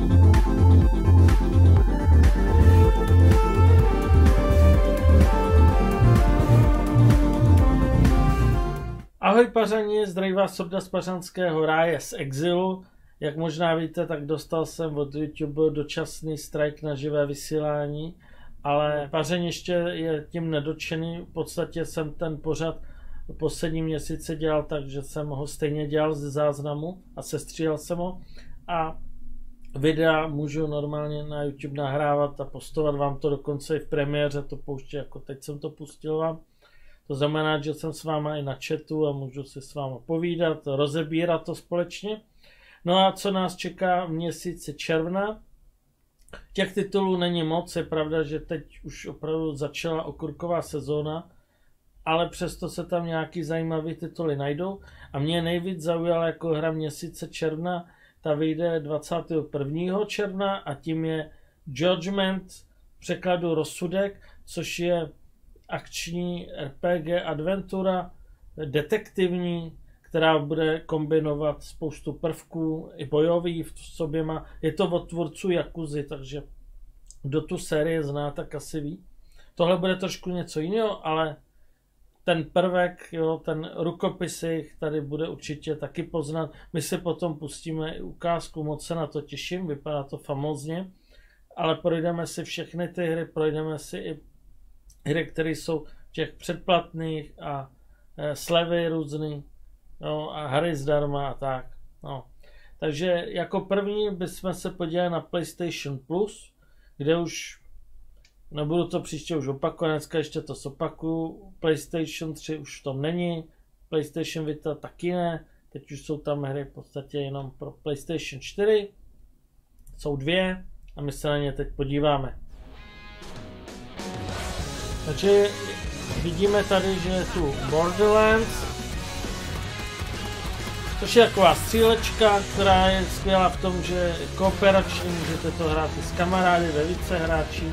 Ahoj pařani, zdraví vás Sorda z pařanského ráje z exilu. Jak možná víte, tak dostal jsem od YouTube dočasný strajk na živé vysílání, ale pařeň ještě je tím nedotčený. V podstatě jsem ten pořad poslední měsíce dělal tak, že jsem ho stejně dělal ze záznamu a sestříhal jsem ho a videa můžu normálně na YouTube nahrávat a postovat vám to dokonce i v premiéře, to pouště jako teď jsem to pustil vám. To znamená, že jsem s váma i na chatu a můžu si s váma povídat, rozebírat to společně. No a co nás čeká v měsíci června? Těch titulů není moc, je pravda, že teď už opravdu začala okurková sezóna, ale přesto se tam nějaký zajímavý tituly najdou. A mě nejvíc zaujala jako hra měsíce června, ta vyjde 21. června a tím je Judgment, v překladu Rozsudek, což je akční RPG adventura, detektivní, která bude kombinovat spoustu prvků, i bojový v sobě má. Je to od tvůrců Yakuzy, takže kdo tu sérii zná, tak asi ví. Tohle bude trošku něco jiného, ale ten prvek, jo, ten rukopisy tady bude určitě taky poznat. My si potom pustíme i ukázku, moc se na to těším, vypadá to famózně, ale projdeme si všechny ty hry, projdeme si i hry, které jsou těch předplatných a slevy různý, no, a hry zdarma a tak. No. Takže jako první bychom se podívali na PlayStation Plus, kde už, nebudu to příště už opakovat, dneska ještě to zopakuju, PlayStation 3 už v tom není, PlayStation Vita taky ne, teď už jsou tam hry v podstatě jenom pro PlayStation 4, jsou dvě a my se na ně teď podíváme. Takže vidíme tady, že je tu Borderlands, což je taková střílečka, která je skvělá v tom, že je kooperační, můžete to hrát i s kamarády ve více hráčích.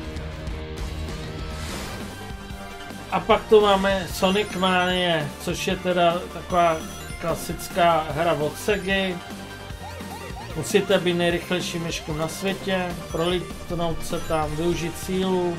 A pak tu máme Sonic Mania, což je teda taková klasická hra od Segy. Musíte být nejrychlejším myškem na světě, prolítnout se tam, využít sílu,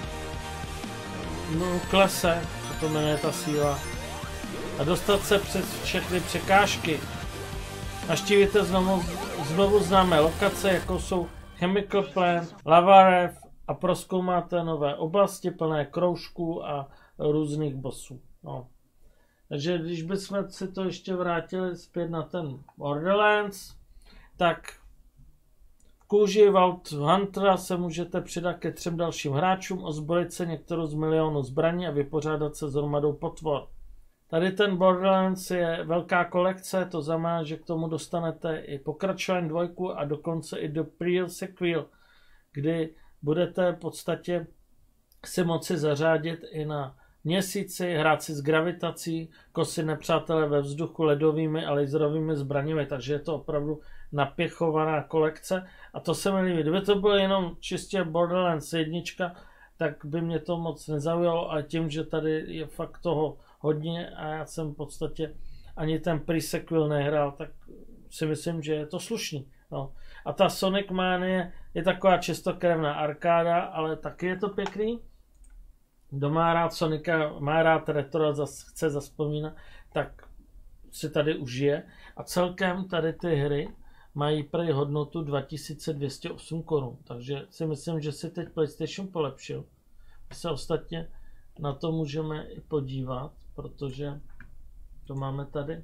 klese, co to jmenuje ta síla, a dostat se přes všechny překážky. Navštívíte znovu známé lokace, jako jsou Chemical Plant, Lava Reef a prozkoumáte nové oblasti plné kroužků a různých bossů. No. Takže když bychom si to ještě vrátili zpět na ten Borderlands, tak v kůži Vault Huntera se můžete přidat ke 3 dalším hráčům, ozbrojit se některou z milionů zbraní a vypořádat se s hromadou potvor. Tady ten Borderlands je velká kolekce, to znamená, že k tomu dostanete i pokračování 2 a dokonce i do pre-sequel, kdy budete v podstatě si moci zařádit i na měsíci, hrát si s gravitací, kosit nepřátelé ve vzduchu ledovými a laserovými zbraněmi, takže je to opravdu napěchovaná kolekce a to se mi líbí. Kdyby to bylo jenom čistě Borderlands 1, tak by mě to moc nezaujalo, ale tím, že tady je fakt toho hodně a já jsem v podstatě ani ten pre-sequel nehrál, tak si myslím, že je to slušný. No. A ta Sonic Mania je taková čistokrevná arkáda, ale taky je to pěkný. Kdo má rád Sonika, má rád retro a chce zazpomínat, tak si tady užije. A celkem tady ty hry mají prý hodnotu 2208 korun. Takže si myslím, že si teď PlayStation polepšil. My se ostatně na to můžeme i podívat, protože to máme tady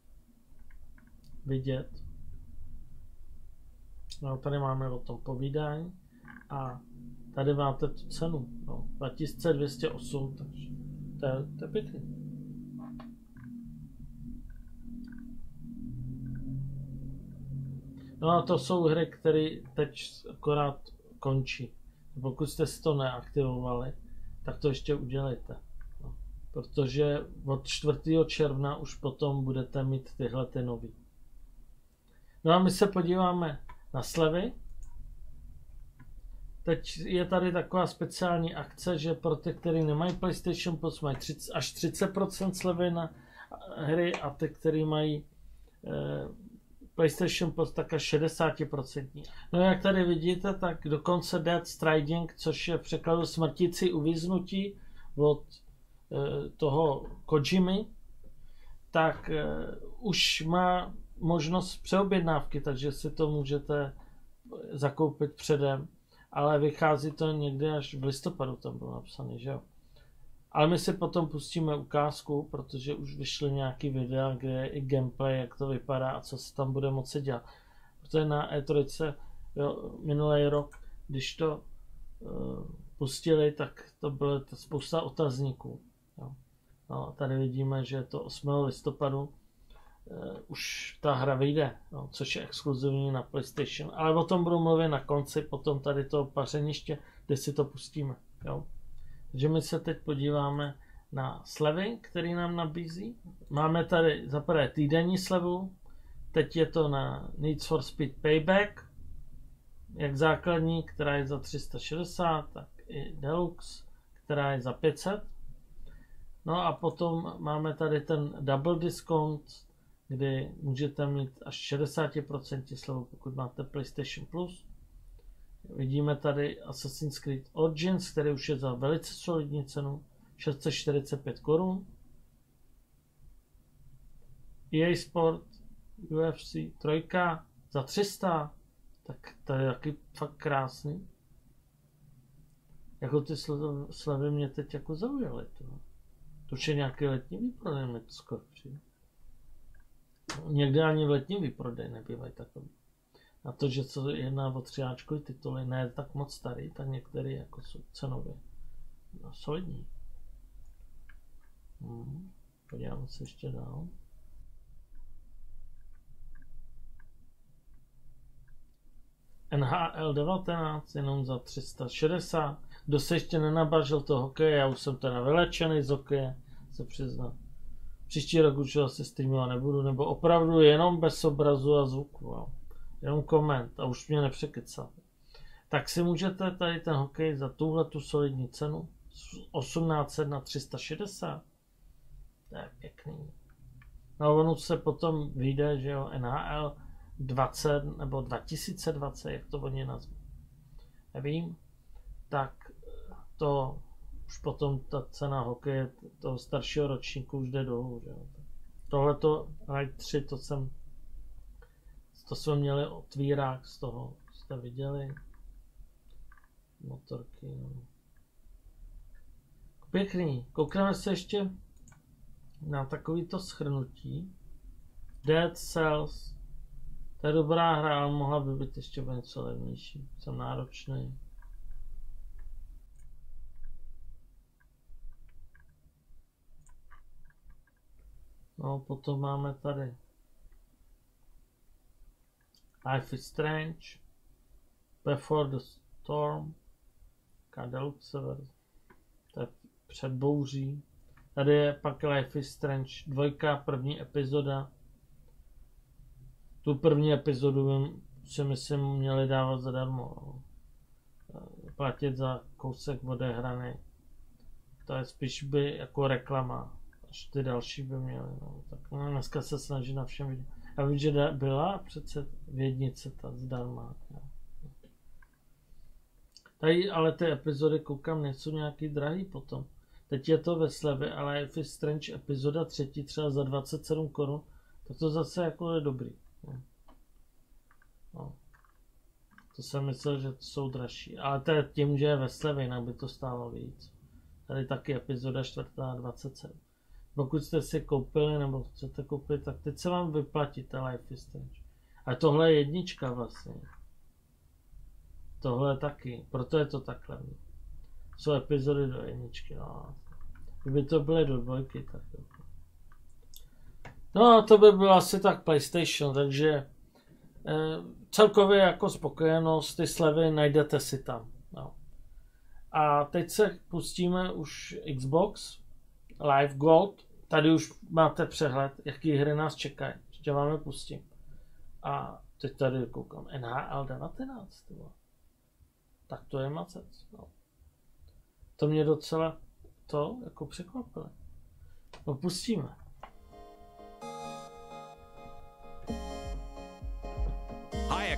vidět. No, tady máme o tom povídání a tady máte tu cenu, no, 2208, takže to je pěkný. No a to jsou hry, které teď akorát končí. Pokud jste si to neaktivovali, tak to ještě udělejte. No, protože od 4. června už potom budete mít tyhle ty nový. No a my se podíváme na slevy. Teď je tady taková speciální akce, že pro ty, kteří nemají PlayStation Plus, mají až 30% slevy na hry a ty, kteří mají PlayStation Plus tak až 60%. No jak tady vidíte, tak dokonce Death Stranding, což je v překladu smrtící uvíznutí od toho Kojimy, tak už má možnost přeobjednávky, takže si to můžete zakoupit předem, ale vychází to někdy až v listopadu, tam bylo napsané, že jo. Ale my si potom pustíme ukázku, protože už vyšly nějaký videa, kde je i gameplay, jak to vypadá a co se tam bude moci dělat. Protože na E3 minulý rok, když to pustili, tak to bylo spousta otazníků. Jo. No, tady vidíme, že je to 8. listopadu už ta hra vyjde, no, což je exkluzivní na PlayStation. Ale o tom budu mluvit na konci, potom tady to pařeniště, kde si to pustíme. Jo. Takže my se teď podíváme na slevy, který nám nabízí. Máme tady za prvé týdenní slevu, teď je to na Need for Speed Payback, jak základní, která je za 360, tak i Deluxe, která je za 500. No a potom máme tady ten double discount, kdy můžete mít až 60% slevu, pokud máte PlayStation Plus. Vidíme tady Assassin's Creed Origins, který už je za velice solidní cenu, 645 korun. EA Sport, UFC 3 za 300, tak to je taky fakt krásný. Jako ty slevy mě teď jako zaujaly. To už je nějaký letní výprodej, mi to skoro přijde. Někde ani v letním výprodej nebývají takový. Na to, že co jedná o třiáčkový tituly, ne tak moc starý, tak některé jako jsou cenově solidní. Podíváme se ještě dál. NHL 19 jenom za 360. Kdo se ještě nenabažil to hokeje, já už jsem teda vylečený z hokeje, se přiznám. Příští rok už asi streamovat nebudu, nebo opravdu jenom bez obrazu a zvuku. Wow. Jenom koment a už mě nepřekecal. Tak si můžete tady ten hokej za tuhletu solidní cenu 1800 na 360. To je pěkný. No ono se potom vyjde, že jo, NHL 20 nebo 2020, jak to oni nazvou. Nevím. Tak to už potom ta cena hokeje toho staršího ročníku už jde dolů, že jo. Tohleto Ride 3, to jsme měli otvírák z toho, jste viděli. Motorky. No. Pěkný. Koukneme se ještě na takovýto shrnutí. Dead Cells. To je dobrá hra, ale mohla by být ještě něco levnější. Jsem náročný. No, potom máme tady Life is Strange, Before the Storm, Deluxe verze, to je před bouří. Tady je pak Life is Strange 2, první epizoda. Tu první epizodu si myslím měli dávat zadarmo. Platit za kousek odehraný. To je spíš by jako reklama. Až ty další by měly. No. Tak no, dneska se snaží na všem vidět. Já vím, že byla přece v jednice ta zdarma. No. Tady ale ty epizody koukám, nejsou nějaký drahý potom. Teď je to ve slevě, ale Life is Strange epizoda 3 třeba za 27 korun, tak to zase jako je dobrý. No. No. To jsem myslel, že to jsou dražší. Ale to je tím, že je ve slevě, jinak by to stálo víc. Tady taky epizoda 4 27. Pokud jste si koupili nebo chcete koupit, tak teď se vám vyplatí ta Life is Strange. A tohle je jednička vlastně. Tohle je taky, proto je to takhle. Jsou epizody do jedničky, no. Kdyby to byly do 2, tak jo. No a to by bylo asi tak PlayStation, takže celkově jako spokojenost, ty slevy najdete si tam. No. A teď se pustíme už Xbox Live Gold. Tady už máte přehled, jaký hry nás čekají. Ještě vám je pustím. A teď tady koukám. NHL 19. Tak to je macec. No. To mě docela to jako překvapilo. No pustíme.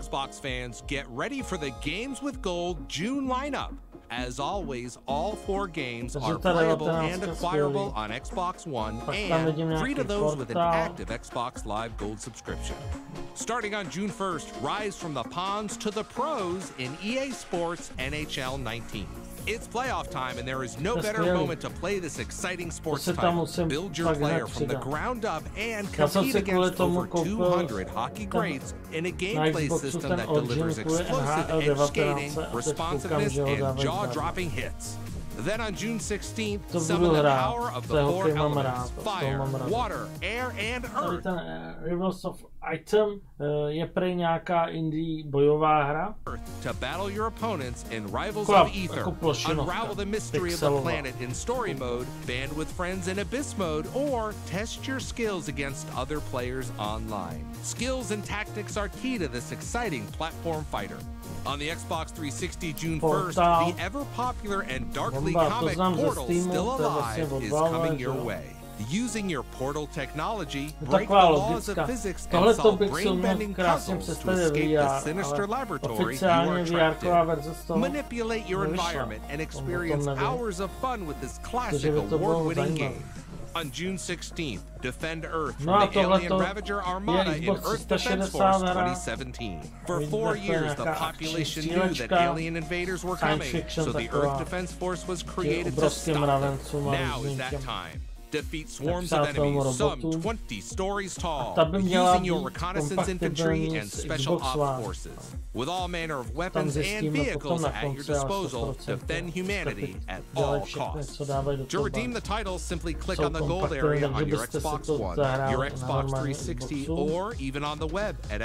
Xbox fans, get ready for the Games with Gold June lineup. As always, all 4 games are playable and acquirable on Xbox One and free to those with an active Xbox Live Gold subscription. Starting on June 1st, rise from the pawns to the pros in EA Sports NHL 19. It's playoff time, and there is no better moment to play this exciting sports title. Build your player from the ground up and compete against over 200 hockey greats in a gameplay system that delivers explosive edge skating, responsiveness, and jaw-dropping hits. Then on June 16th, summon the power of the 4 elements: fire, water, air, and earth. Rivers of Item je prej nějaká indie bojová hra. To battle your opponents in Rivals of Ether, unravel the mystery of the planet in story mode, band with friends in Abyss mode, or test your skills against other players online. Skills and tactics are key to this exciting platform fighter. On the Xbox 360 June 1st, the ever-popular and darkly comic Portal Still Alive is coming your way. Using your Portal technology, break the laws of physics and solve brain-bending puzzles to escape the sinister laboratory you are trapped in. Manipulate your environment and experience hours of fun with this classic award-winning game. On June 16th, defend Earth from the alien Ravager Armada in Earth Defense Force 2017. For 4 years, the population knew that alien invaders were coming, so the Earth Defense Force was created to stop them. Now is that time. Defeat swarms of enemies, some 20 stories tall, using your reconnaissance infantry and special ops forces. With all manner of weapons and vehicles at your disposal, defend humanity at all costs. To redeem the title, simply click on the gold area on your Xbox One, your Xbox 360, or even on the web at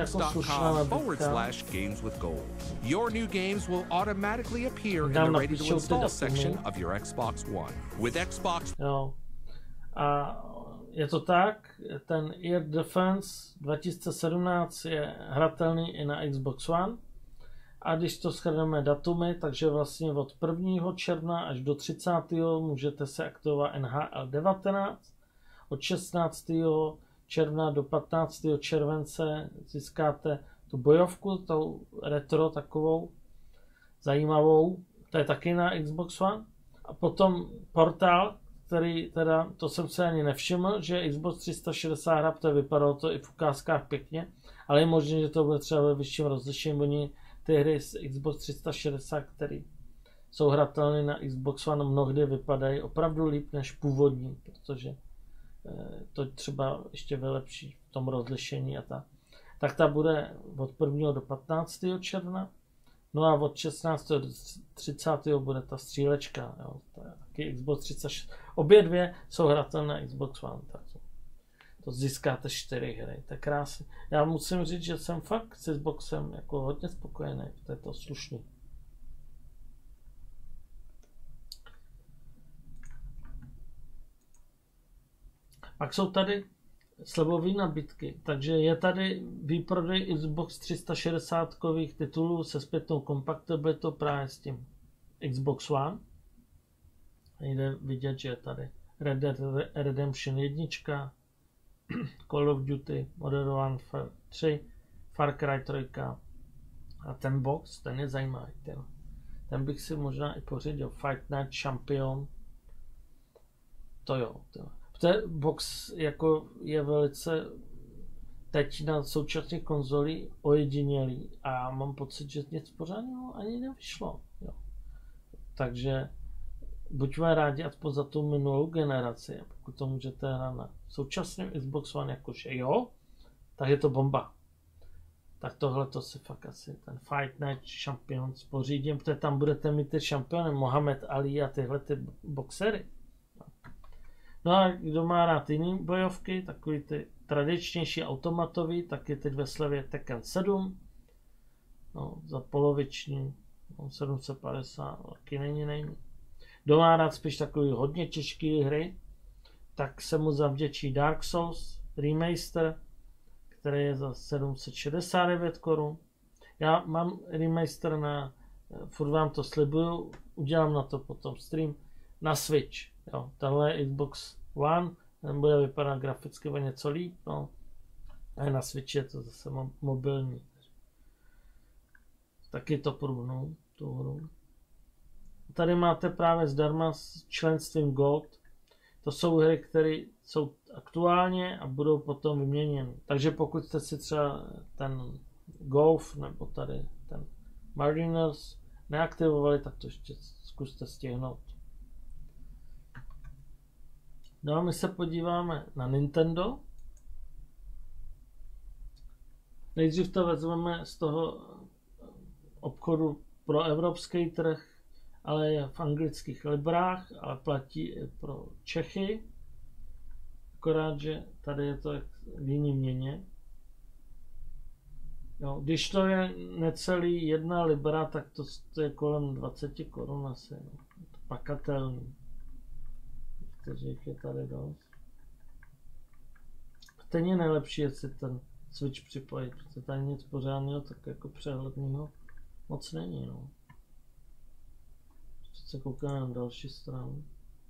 xbox.com/gameswithgold. Your new games will automatically appear in the ready-to-install section of your Xbox One. With Xbox... A je to tak, ten Air Defense 2017 je hratelný i na Xbox One. A když to shrneme datumy, takže vlastně od 1. června až do 30. můžete se aktivovat NHL 19. Od 16. června do 15. července získáte tu bojovku, tou retro takovou zajímavou. To je taky na Xbox One. A potom Portal, který teda, to jsem se ani nevšiml, že Xbox 360 hra, to vypadalo to i v ukázkách pěkně, ale je možné, že to bude třeba ve vyšším rozlišení, oni ty hry z Xbox 360, které jsou hratelné na Xbox One, mnohdy vypadají opravdu líp než původní, protože to třeba ještě vylepší v tom rozlišení a tak ta bude od 1. do 15. června. No a od 16. do 30. bude ta střílečka, jo, taky Xbox 360. Obě dvě jsou hratelné na Xbox One, tak to získáte 4 hry, to je krásný. Já musím říct, že jsem fakt s Xboxem jako hodně spokojený, to je to slušný. Pak jsou tady slevové nabídky, takže je tady výprodej Xbox 360 kových titulů se zpětnou kompatibilitou právě s tím Xbox One. Jde vidět, že je tady Red Dead Redemption 1, Call of Duty, Modern Warfare 3, Far Cry 3 a ten box, ten je zajímavý. Ten bych si možná i pořídil. Fight Night Champion. To jo. Ten box jako je velice teď na současné konzoli ojedinělý a mám pocit, že nic pořádného ani nevyšlo. Jo. Takže buďme rádi aspoň za tu minulou generaci, a pokud to můžete hrát na současném Xbox One jakože jo, tak je to bomba. Tak tohle to si fakt asi ten Fight Night Champions pořídím, protože tam budete mít ty šampiony Mohamed Ali a tyhle ty boxery. No a kdo má rád jiný bojovky, takový ty tradičnější automatový, tak je teď ve slevě Tekken 7. No, za poloviční, 750, taky není. Kdo má rád spíš takový hodně těžké hry, tak se mu zavděčí Dark Souls Remaster, který je za 769 korun. Já mám remaster furt vám to slibuju, udělám na to potom stream, na Switch. Jo, tenhle je Xbox One, ten bude vypadat graficky o něco líp, no. A na Switch je to zase mobilní. taky to průhnu, tu hru. Tady máte právě zdarma s členstvím Gold. To jsou hry, které jsou aktuálně a budou potom vyměněny. Takže pokud jste si třeba ten Golf nebo tady ten Mariners neaktivovali, tak to ještě zkuste stihnout. No a my se podíváme na Nintendo. Nejdřív to vezmeme z toho obchodu pro evropský trh, ale je v anglických librách, ale platí i pro Čechy. Akorát, že tady je to v jiný měně. Jo, když to je necelý 1 libra, tak to je kolem 20 korun asi. No. Je to pakatelný. Takže jich je tady dost. Stejně nejlepší je si ten Switch připojit, protože tady nic pořádného, tak jako přehledného moc není. No. Se koukáme na další stranu.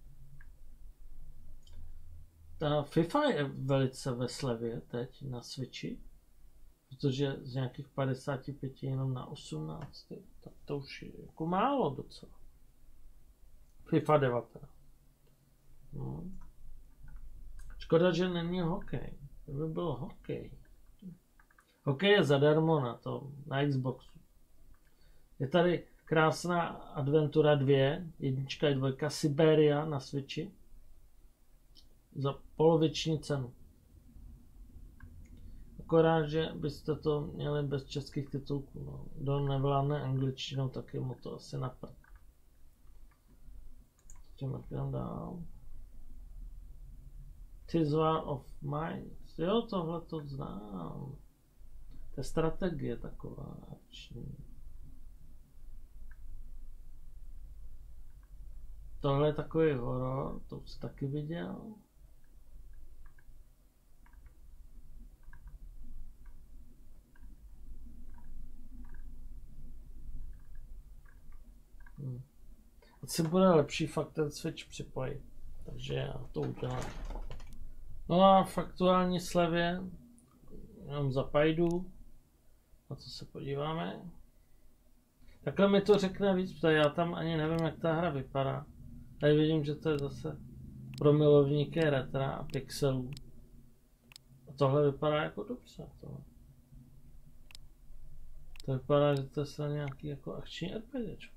Ta FIFA je velice ve slevě teď na Switchi, protože z nějakých 55 jenom na 18, tak to už je jako málo docela. FIFA 19. No. Škoda, že není hokej. To by byl hokej. Hokej je zadarmo na Xboxu. Je tady krásná Adventura 2, 1 i 2, Siberia na Switchi. Za poloviční cenu. Akorát, že byste to měli bez českých titulků. No. Kdo nevládne angličtinou, tak je mu to asi naprd. Jdeme dál. This War of Mine. Jo, tohle to znám. To je strategie taková akční. Tohle je takový horor, to už jsi taky viděl. Asi bude lepší fakt ten Switch připojit, takže já to udělám. No a v aktuální slevě, jenom zapajdu, na co se podíváme. Takhle mi to řekne víc, protože já tam ani nevím, jak ta hra vypadá. Tady vidím, že to je zase pro milovníky retra a pixelů. A tohle vypadá jako dobře. To vypadá, že to je nějaký jako akční RPGčko.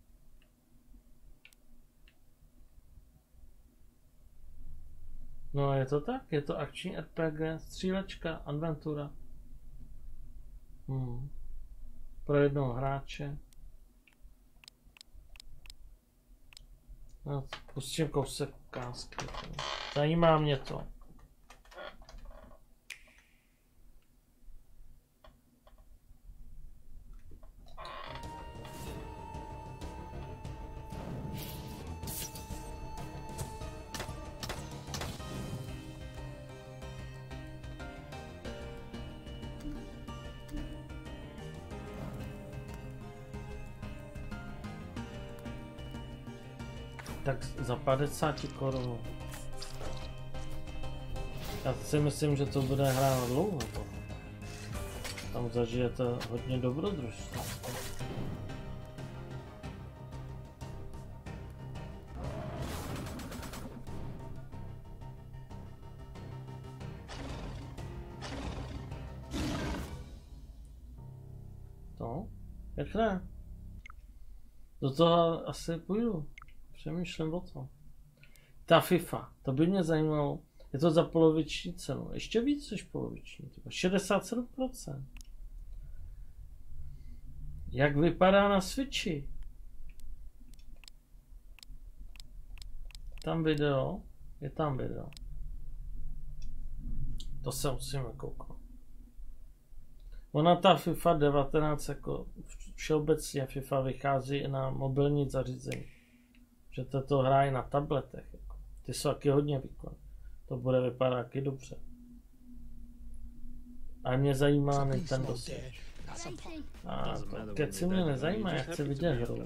No je to tak, je to akční RPG, střílečka, adventura. Pro jednoho hráče. No, pustím kousek ukázky. Zajímá mě to. Tak za 50 korun. Já si myslím, že to bude hrát dlouho. Tam zažijete hodně dobrodružství. To? Jak ne? Do toho asi půjdu. Přemýšlím o tom. Ta FIFA, to by mě zajímalo. Je to za poloviční cenu. Ještě víc než poloviční. 67%. Jak vypadá na Switchi? Tam video. Je tam video. To se musíme kouknout. Ona ta FIFA 19 jako všeobecně FIFA vychází i na mobilní zařízení. Že to hraje na tabletech. Jako. Ty jsou taky hodně výkonné. To bude vypadat taky dobře. A mě zajímá Nintendo Switch. A to keci mě nezajímá, já chci vidět hru.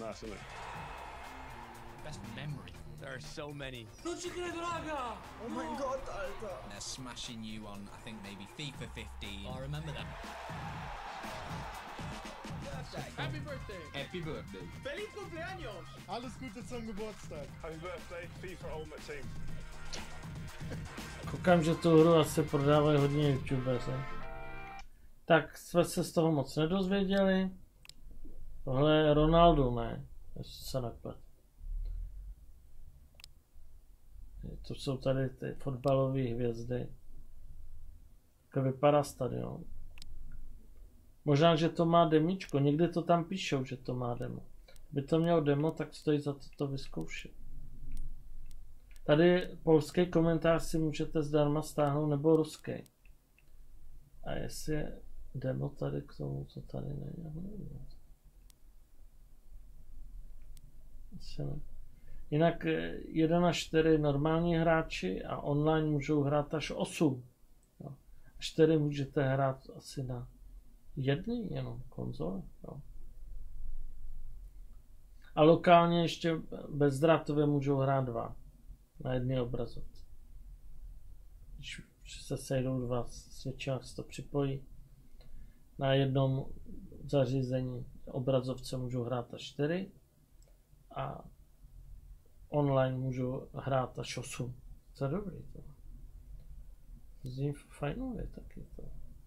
There are so many. Non ci credo, raga! Oh my god, Alter! They're smashing you on, I think maybe FIFA 15. I remember that. Happy birthday. Happy birthday. Feliz cumpleaños. Alles Gute zum Geburtstag. Happy birthday, FIFA Ultimate Team. Koukám, že tu hru asi prodávají hodně youtubeři. Tak jsme se z toho moc nedozvěděli. Tohle je Ronaldo, ne? Jestli se neplet. To jsou tady ty fotbalové hvězdy. Tak vypadá stadion. Možná, že to má demíčko. Někdy to tam píšou, že to má demo. Kdyby to měl demo, tak stojí za to vyzkoušet. Tady polský komentář si můžete zdarma stáhnout, nebo ruský. A jestli je demo tady k tomu, co tady není. Jinak 1 až 4 normální hráči a online můžou hrát až 8. 4 můžete hrát asi na jedný jenom konzole. Jo. A lokálně ještě bezdrátově můžou hrát 2 na jedné obrazovce. Když se sejdou 2 svědčák, se to připojí. Na jednom zařízení obrazovce můžou hrát až 4 a online můžou hrát až 8. To je dobrý to. Zní fajnově taky to.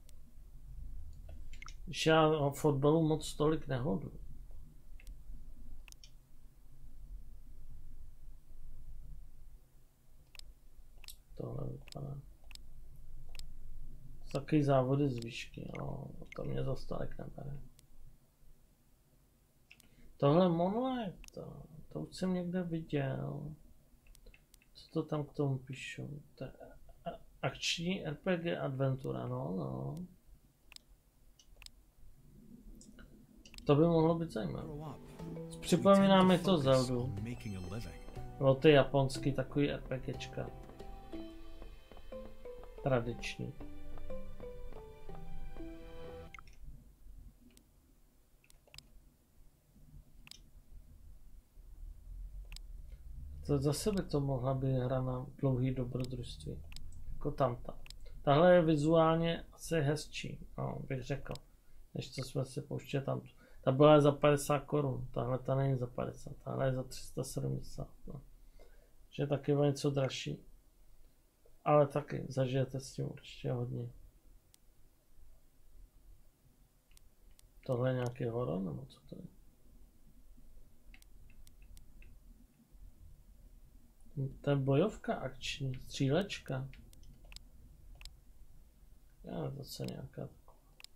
Když já o fotbalu moc tolik nehodu. Tohle vypadá. Takový závody z výšky, no, to mě zas tolik nebere. Tohle Monlight, to už jsem někde viděl. Co to tam k tomu píšou? To je akční RPG adventura, no. To by mohlo být zajímavé. Připomíná mi to Zeldu. Bylo ty japonský takový RPGčka. Tradiční. To zase by to mohla být hra na dlouhý dobrodružství. Jako tamta. Tahle je vizuálně asi hezčí, no, bych řekl. Než co jsme si pouštěli tam. Ta byla za 50 korun, tahle ta není za 50, tahle je za 370. No. Že je taky o něco dražší. Ale taky zažijete s tím určitě hodně. Tohle je nějaký horor, nebo co to je? To je bojovka akční, střílečka. Já zase nějaká taková.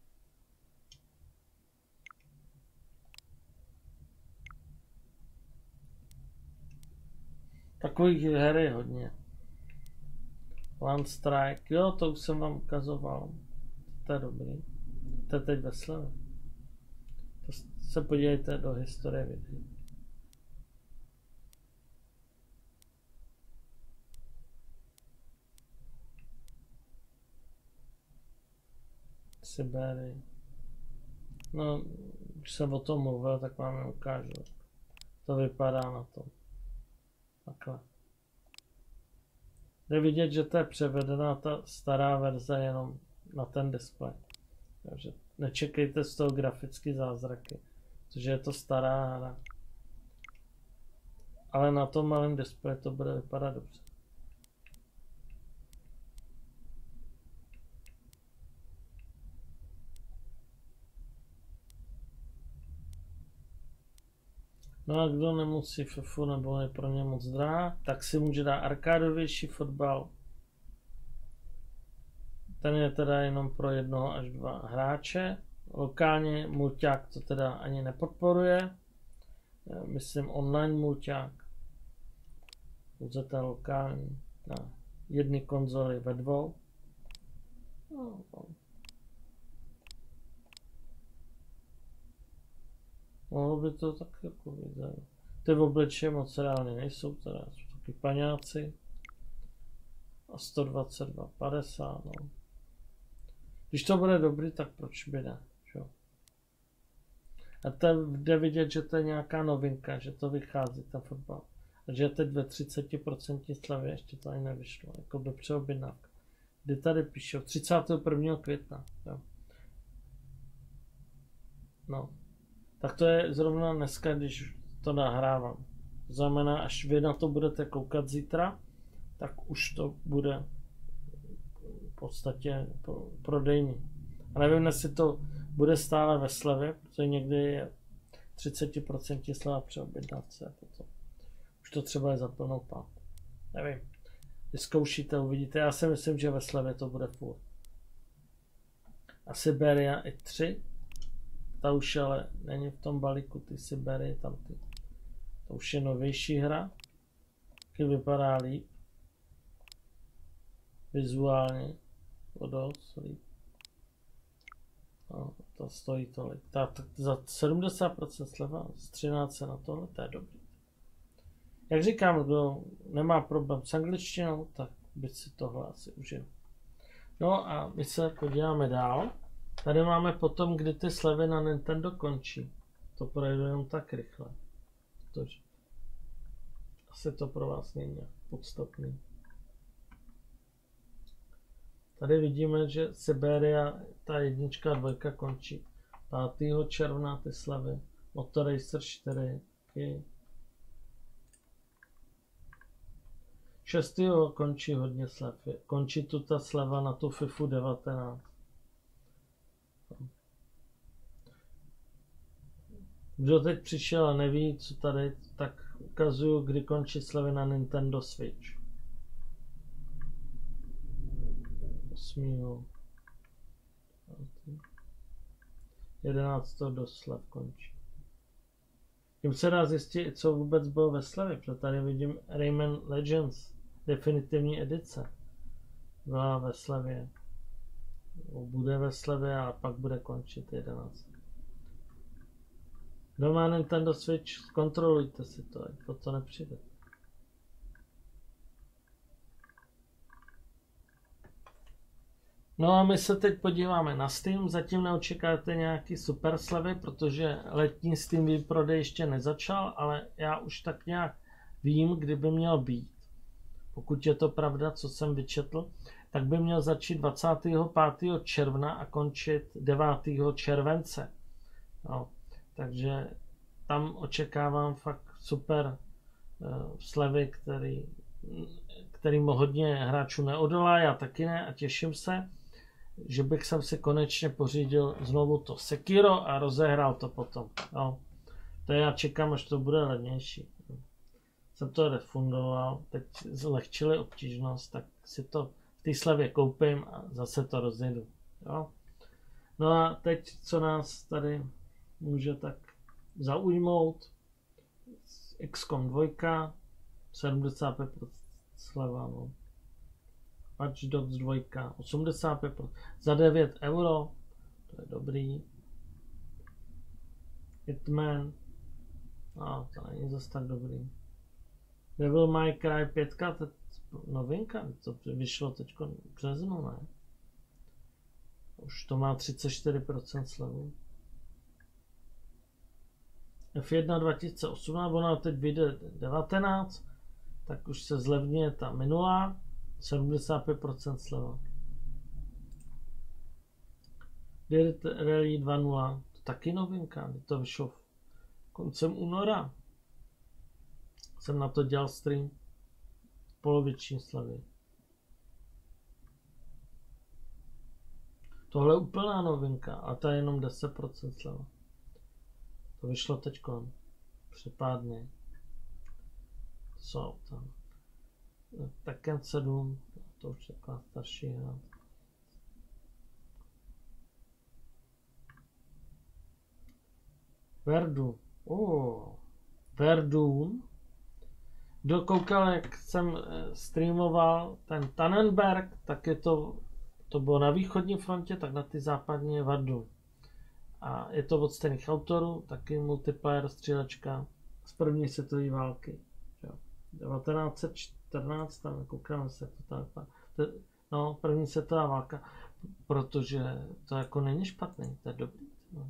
Takových her je hodně. Land Strike, jo, to už jsem vám ukazoval. To je dobrý. To je teď ve slevě. To se podívejte do historie videí. Siberii. No, když jsem o tom mluvil, tak vám je ukážu. To vypadá na tom. Takhle. Jde vidět, že to je převedená ta stará verze jenom na ten displej. Takže nečekejte z toho grafické zázraky, protože je to stará hra. Ale na tom malém displeji to bude vypadat dobře. No a kdo nemusí FIFU nebo je pro ně moc drahá, tak si může dát arkádovější fotbal. Ten je teda jenom pro 1 až 2 hráče. Lokálně mulťák to teda ani nepodporuje. Myslím online mulťák. Pouze ten lokální. Na jedny konzoli ve 2. No. Mohlo by to tak jako vidět. Ty obličeje moc reálně nejsou, teda jsou taky paňáci. A 122,50, no. Když to bude dobrý, tak proč by ne, čo? A to jde vidět, že to je nějaká novinka, že to vychází, ten fotbal. A že teď ve 30% slevě ještě to ani nevyšlo, jako by přeobjednávka. Kdy tady píšou? 31. května, jo. No. Tak to je zrovna dneska, když to nahrávám. To znamená, až vy na to budete koukat zítra, tak už to bude v podstatě prodejní. A nevím, jestli to bude stále ve slevě, protože někdy je 30% sleva při objednávce a potom už to třeba je za plnou páku. Nevím. Vyzkoušíte, uvidíte. Já si myslím, že ve slevě to bude furt. A Siberia i 3. Ta už ale není v tom balíku, ty Siberie, tam ty. To už je novější hra. Taky vypadá líp. Vizuálně. O dost líp. No, to stojí tolik. Za 70% sleva, z 13 na tohle, to je dobrý. Jak říkám, kdo nemá problém s angličtinou, tak by si tohle asi užil. No a my se podíváme dál. Tady máme potom, kdy ty slevy na Nintendo končí. To projdu jenom tak rychle. Protože asi to pro vás není nějak podstatný. Tady vidíme, že Siberia, ta 1 a 2 končí 5. června ty slevy. Motoracer 4. Okay. 6. končí hodně slev. Končí tu ta sleva na tu FIFU 19. Kdo teď přišel a neví, co tady, tak ukazuju, kdy končí slevy na Nintendo Switch. 8. 11. do slev končí. Tím se dá zjistit, co vůbec bylo ve slevě, protože tady vidím Rayman Legends, definitivní edice. Byla ve slevě. Bude ve slevě a pak bude končit 11. Kdo má Nintendo Switch, zkontrolujte si to, ať to nepřijde. No a my se teď podíváme na Steam, zatím neočekáte nějaký super slevy, protože letní Steam výprodej ještě nezačal, ale já už tak nějak vím, kdy by měl být. Pokud je to pravda, co jsem vyčetl, tak by měl začít 25. června a končit 9. července. No, takže tam očekávám fakt super slevy, kterým hodně hráčů neodolá, já taky ne a těším se, že bych jsem si konečně pořídil znovu to Sekiro a rozehrál to potom. No, to já čekám, až to bude levnější. Jsem to refundoval, teď zlehčili obtížnost, tak si to v té slevě koupím a zase to rozjedu. Jo? No a teď, co nás tady může tak zaujmout, XCOM 2, 75% sleva, no. Watch Dogs 2, 85%, za 9 €, to je dobrý. Hitman, no, to není zase tak dobrý. Devil May Cry 5, to je novinka, to vyšlo teď v březnu, ne? Už to má 34% slevu. F1 2018, ona teď vyjde 19, tak už se zlevňuje ta minulá, 75% sleva. Dirt Rally 2.0, to taky novinka, to vyšlo koncem února. Jsem na to dělal stream, poloviční slevy. Tohle je úplná novinka a ta je jenom 10% sleva. To vyšlo teďko, před pár dny. Co tam? Tekken 7, to už je taková starší hra. Verdun. Kdo koukal, jak jsem streamoval ten Tannenberg, tak je to bylo na východní frontě, tak na ty západní je Verdun. A je to od stejných autorů, taky multiplayer střílečka z první světové války. 1914, tam koukám se, no, první světová válka, protože to jako není špatný, to je dobrý. No.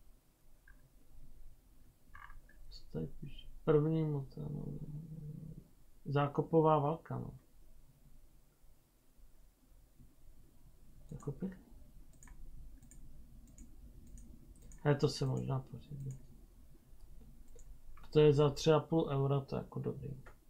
Co tady píše? První zákopová válka, no. Jako pěkný. To se možná pořídí. To je za 3,5 eura, to je jako dobrý.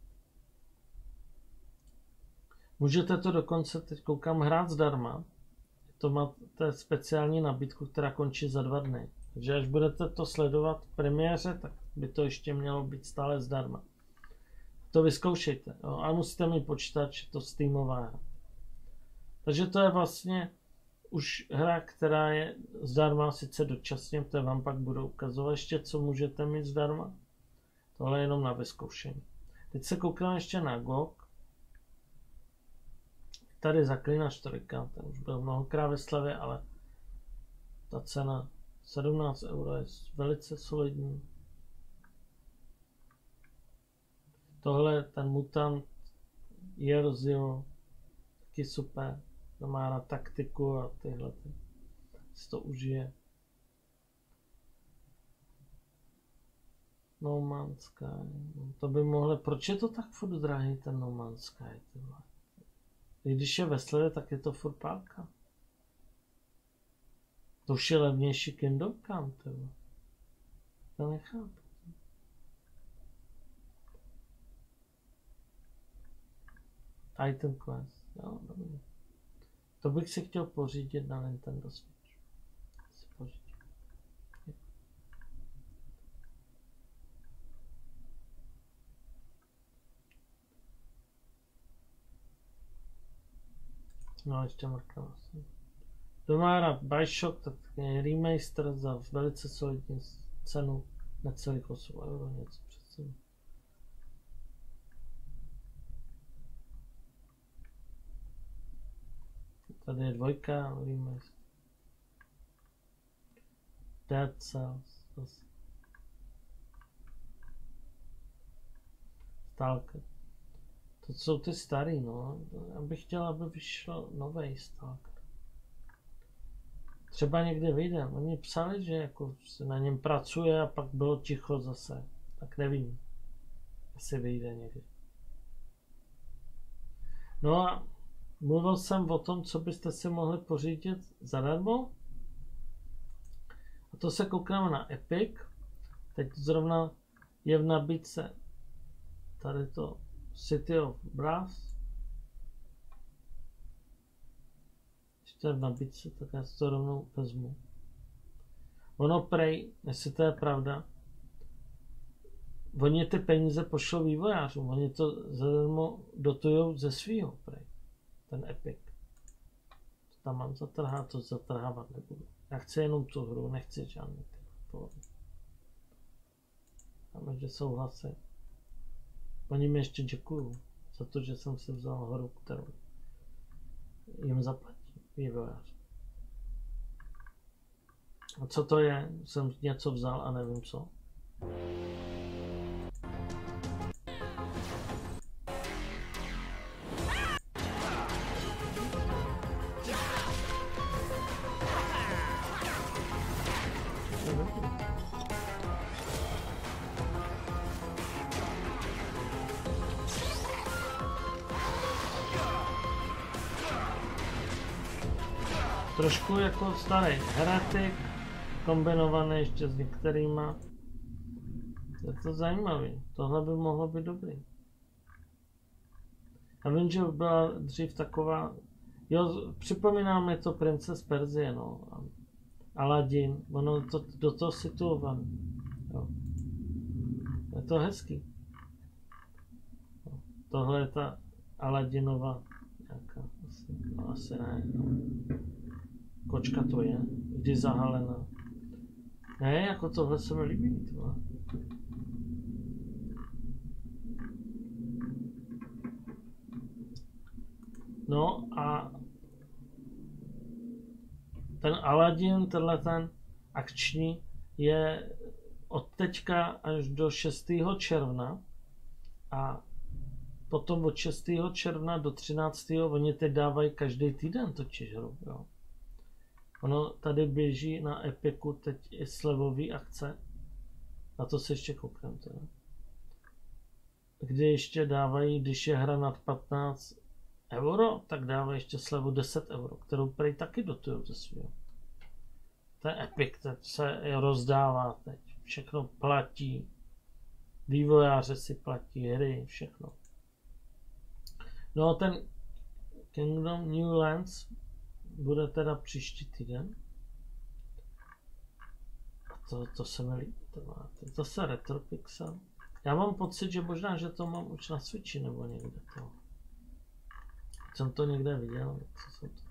Můžete to dokonce, teď koukám, hrát zdarma. To máte speciální nabídku, která končí za 2 dny. Takže až budete to sledovat v premiéře, tak by to ještě mělo být stále zdarma. To vyzkoušejte. Jo? A musíte mít počítač, to Steamová hra. Takže to je vlastně už hra, která je zdarma, sice dočasně, to vám pak budou ukazovat ještě, co můžete mít zdarma. Tohle je jenom na vyzkoušení. Teď se koukám ještě na GOG. Tady Zaklínač 4, ten už byl mnohokrát ve slevě, ale ta cena 17 euro je velice solidní. Tohle, ten Mutant Year Zero, taky super. To má na taktiku a tyhle si to užije. No Man's Sky. No, to by mohlo, proč je to tak furt drahý ten No Man's Sky? Tyhle? Když je ve slevě, tak je to furt pálka. To už je levnější Kingdom Come, tyhle. To nechápu. Titan Quest, jo, dobrý. To bych si chtěl pořídit na Nintendo Switch. Si pořídit. No, ještě mrkám asi. Kdo má rád Bioshock, tak je remaster za velice solidní cenu, necelých 8 euro, něco přesně. Tady je 2 remaster. Dead Cells. Stalker. To jsou ty starý, no. Já bych chtěl, aby vyšel nový Stalker. Třeba někde vyjde. Oni psali, že jako se na něm pracuje a pak bylo ticho zase. Tak nevím, jestli vyjde někdy. No a mluvil jsem o tom, co byste si mohli pořídit zadarmo. A to se koukám na Epic. Teď zrovna je v nabídce tady to City of Brass. Ještě v nabídce, tak já si to rovnou vezmu. Ono prej, jestli to je pravda, oni ty peníze pošlou vývojářům, oni to zadarmo dotujou ze svýho prej. Ten Epic. To tam mám zatrhat, to zatrhávat nebudu. Já chci jenom tu hru, nechci žádný ty polovy. Dáme, že souhlasí. Oni mi ještě děkuju za to, že jsem si vzal hru, kterou jim zaplatí vývojář. A co to je? Jsem něco vzal a nevím co. Trošku jako starý Heretic, kombinovaný ještě s některýma. Je to zajímavý, tohle by mohlo být dobrý. Já vím, že byla dřív taková, jo, připomíná mi to Prince z Perzie, no, Aladdin, ono to do toho situované, jo. Je to hezký. Tohle je ta Aladdinova nějaká, asi ne, no. Kočka to je, vždy zahalená. Ne, jako tohle se mi líbí. Tohle. No a ten Aladdin, tenhle ten akční, je od teďka až do 6. června a potom od 6. června do 13. oni teď dávají každý týden totiž hru, jo. Ono tady běží na Epiku teď i slevový akce. Na to se ještě koukám teda. Kdy ještě dávají, když je hra nad 15 euro, tak dávají ještě slevu 10 euro, kterou prej taky dotujou ze svého. To je Epic, teď se rozdává teď. Všechno platí. vývojáře si platí hry, všechno. No ten Kingdom New Lands bude teda příští týden. A to se mi líbí. To zase Retropixel. Já mám pocit, že možná, že to mám už na Switchi nebo někde to. Jsem to někde viděl. Co jsem to...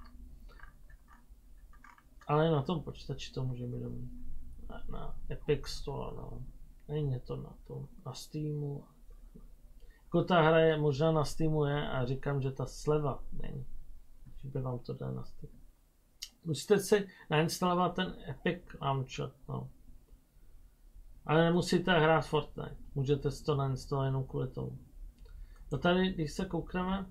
Ale na tom počítači to může být dobrý. Na Epic Store, no. Není to na tom, na Steamu. Jako ta hra je možná na Steamu je a říkám, že ta sleva není. Že by vám to dal na Steam. Musíte si nainstalovat ten Epic Launcher, no. Ale nemusíte hrát Fortnite. Můžete si to nainstalovat jenom kvůli tomu. No tady, když se koukneme,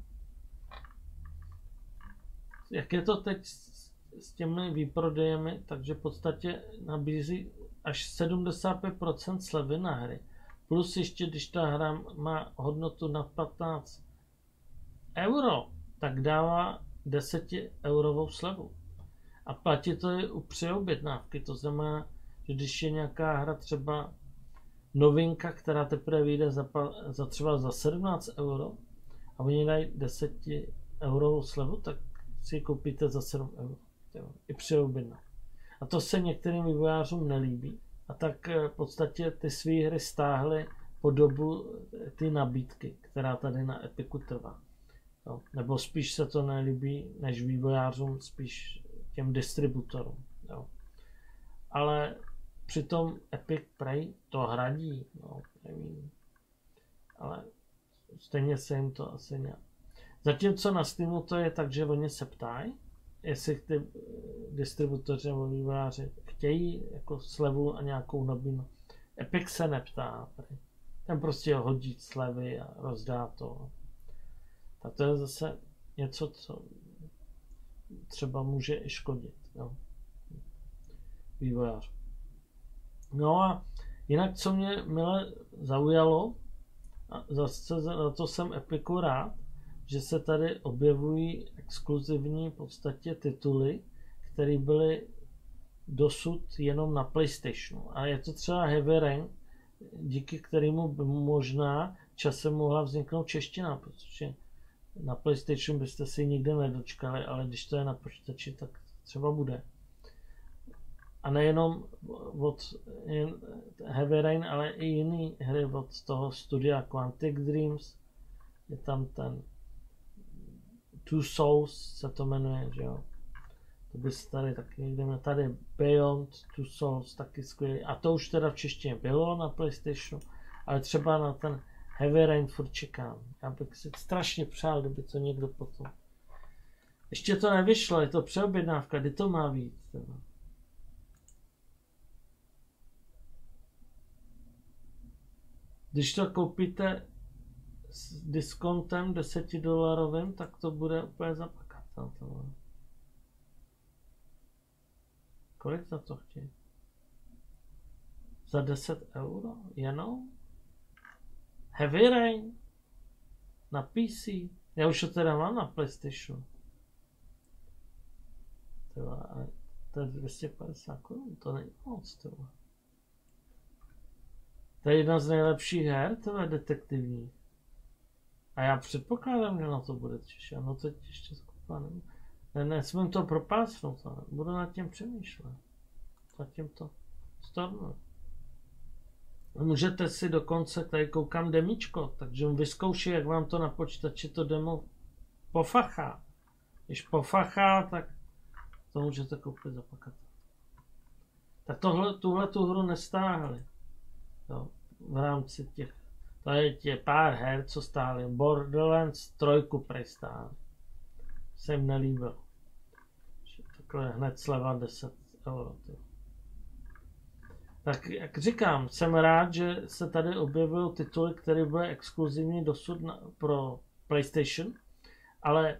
jak je to teď s těmi výprodejemi, takže v podstatě nabízí až 75% slevy na hry. Plus ještě, když ta hra má hodnotu na 15 euro, tak dává 10 eurovou slevu. A platí to i u přeobjednávky. To znamená, že když je nějaká hra třeba novinka, která teprve vyjde za třeba za 17 euro a oni dají 10 eurovou slevu, tak si ji koupíte za 7 euro. I přeobjednávka. A to se některým vývojářům nelíbí. A tak v podstatě ty své hry stáhly po dobu ty nabídky, která tady na Epiku trvá. Jo. Nebo spíš se to nelíbí než vývojářům, spíš těm distributorům. Jo. Ale přitom Epic Play to hradí. No, nevím. Ale stejně se jim to asi nějak. Zatímco na Steamu to je tak, že oni se ptají, jestli ty distributoři nebo vývojáři chtějí jako slevu a nějakou nabídku. Epic se neptá. Ten prostě hodí slevy a rozdá to. Tak to je zase něco, co třeba může i škodit. Jo. Vývojář. No a jinak, co mě mile zaujalo, a zase na to jsem Epiku rád, že se tady objevují exkluzivní v podstatě tituly, které byly dosud jenom na PlayStationu. A je to třeba Heavy Rain, díky kterému by možná časem mohla vzniknout čeština, protože na PlayStationu byste si nikdy nedočkali, ale když to je na počítači, tak třeba bude. A nejenom od Heavy Rain, ale i jiný hry od toho studia Quantic Dreams. Je tam ten Two Souls se to jmenuje, že jo. To bys tady taky někde měl. Tady Beyond Two Souls, taky skvělý. A to už teda v češtině bylo na PlayStationu, ale třeba na ten Heavy Rain furt čekám. Já bych si strašně přál, kdyby to někdo potom. Ještě to nevyšlo, je to přeobjednávka, kdy to má víc. Teda. Když to koupíte s diskontem $10, tak to bude úplně zapakatel. Kolik za to chtějí? Za 10 euro? Jenom? Heavy Rain? Na PC? Já už to teda mám na PlayStation. Ale to je 250 korun, to není moc. To je jedna z nejlepších her, to je detektivní. A já předpokládám, že na to bude těžké. No teď ještě skupánem. Nesmím to propásnout, ale budu nad tím přemýšlet. Zatím to stornu. Můžete si dokonce, tady koukám demíčko, takže vyzkouší, jak vám to na počítači to demo pofachá. Když pofachá, tak to můžete koupit zapakat. Tak tuhle tu hru nestáhli. Jo, v rámci těch, to je pár her, co stály. Borderlands 3 prej stály. Se jim nelíbil. Takhle hned sleva 10 euro. Tak jak říkám, jsem rád, že se tady objevují tituly, které byly exkluzivní dosud pro PlayStation, ale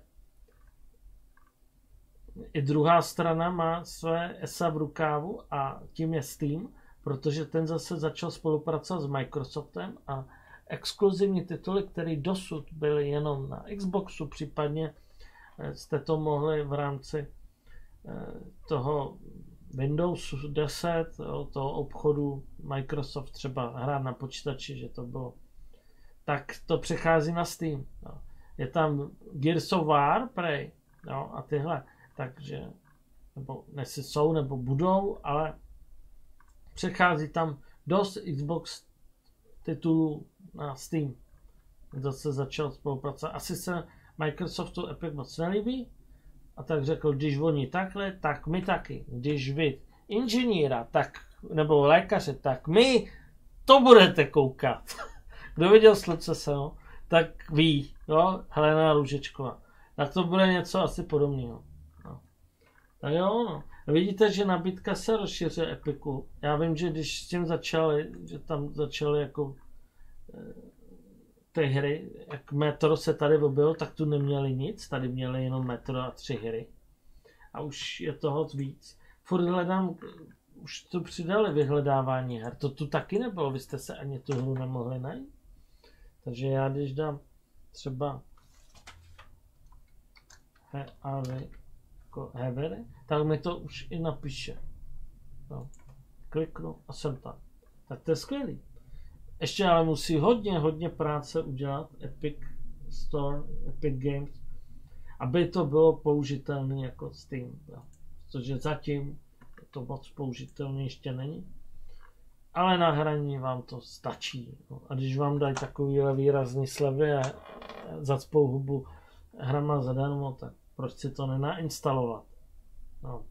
i druhá strana má své ESA v rukávu a tím je Steam, protože ten zase začal spolupracovat s Microsoftem a exkluzivní tituly, které dosud byly jenom na Xboxu, případně jste to mohli v rámci toho Windows 10, toho obchodu Microsoft třeba hrát na počítači, že to bylo, tak to přechází na Steam. Jo. Je tam Gears of War, prej, jo, a tyhle, takže, nebo nesi jsou, nebo budou, ale přechází tam dost Xbox titulů na Steam. Zase začal spolupracovat. Asi se Microsoftu Epic moc nelíbí, a tak řekl, když oni takhle, tak my taky. Když vy inženýra, tak, nebo lékaře, tak my to budete koukat. Kdo viděl Sledce se, no, tak ví, jo, Helena Růžičková. Tak to bude něco asi podobného. No. Tak jo, no. Vidíte, že nabídka se rozšiřuje Epiku. Já vím, že když s tím začali, že tam začaly jako ty hry, jak Metro se tady objevilo, tak tu neměli nic, tady měli jenom Metro a 3 hry. A už je toho víc. Furt hledám, už to přidali vyhledávání her, to tu taky nebylo, vy jste se ani tu hru nemohli najít. Takže já když dám třeba Hevery, tak mi to už i napíše. No. Kliknu a jsem tam. Tak to je skvělý. Ještě ale musí hodně práce udělat Epic Store, Epic Games, aby to bylo použitelné jako Steam. No. Protože zatím to moc použitelné ještě není. Ale na hraní vám to stačí. No. A když vám dají takovýhle výrazný slevy a zacpou hubu hrama zadarmo, tak proč si to nenainstalovat? No.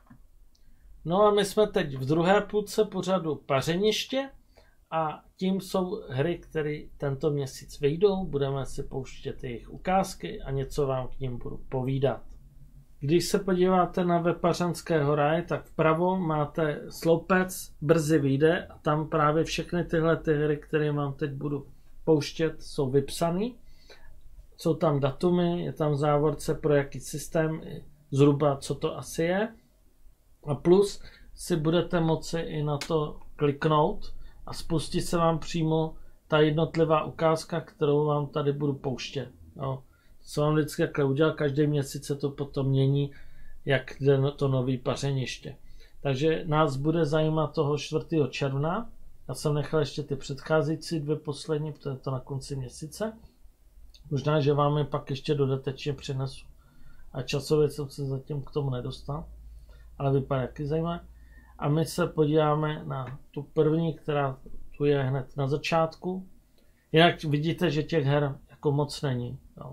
No a my jsme teď v druhé půlce pořadu Pařeniště a tím jsou hry, které tento měsíc vyjdou. Budeme si pouštět jejich ukázky a něco vám k nim budu povídat. Když se podíváte na web Pařanského ráje, tak vpravo máte sloupec, brzy vyjde a tam právě všechny tyhle ty hry, které vám teď budu pouštět, jsou vypsané. Jsou tam datumy, je tam v závorce pro jaký systém, zhruba co to asi je. A plus si budete moci i na to kliknout a spustit se vám přímo ta jednotlivá ukázka, kterou vám tady budu pouštět. Jo. Co vám vždycky takhle udělal, každý měsíc se to potom mění, jak jde to nový Pařeniště. Takže nás bude zajímat toho 4. června. Já jsem nechal ještě ty předcházející 2 poslední, protože je to na konci měsíce. Možná, že vám je pak ještě dodatečně přinesu. A časově jsem se zatím k tomu nedostal. Ale vypadá jaký zajímavé. A my se podíváme na tu první, která tu je hned na začátku. Jinak vidíte, že těch her jako moc není. Jo.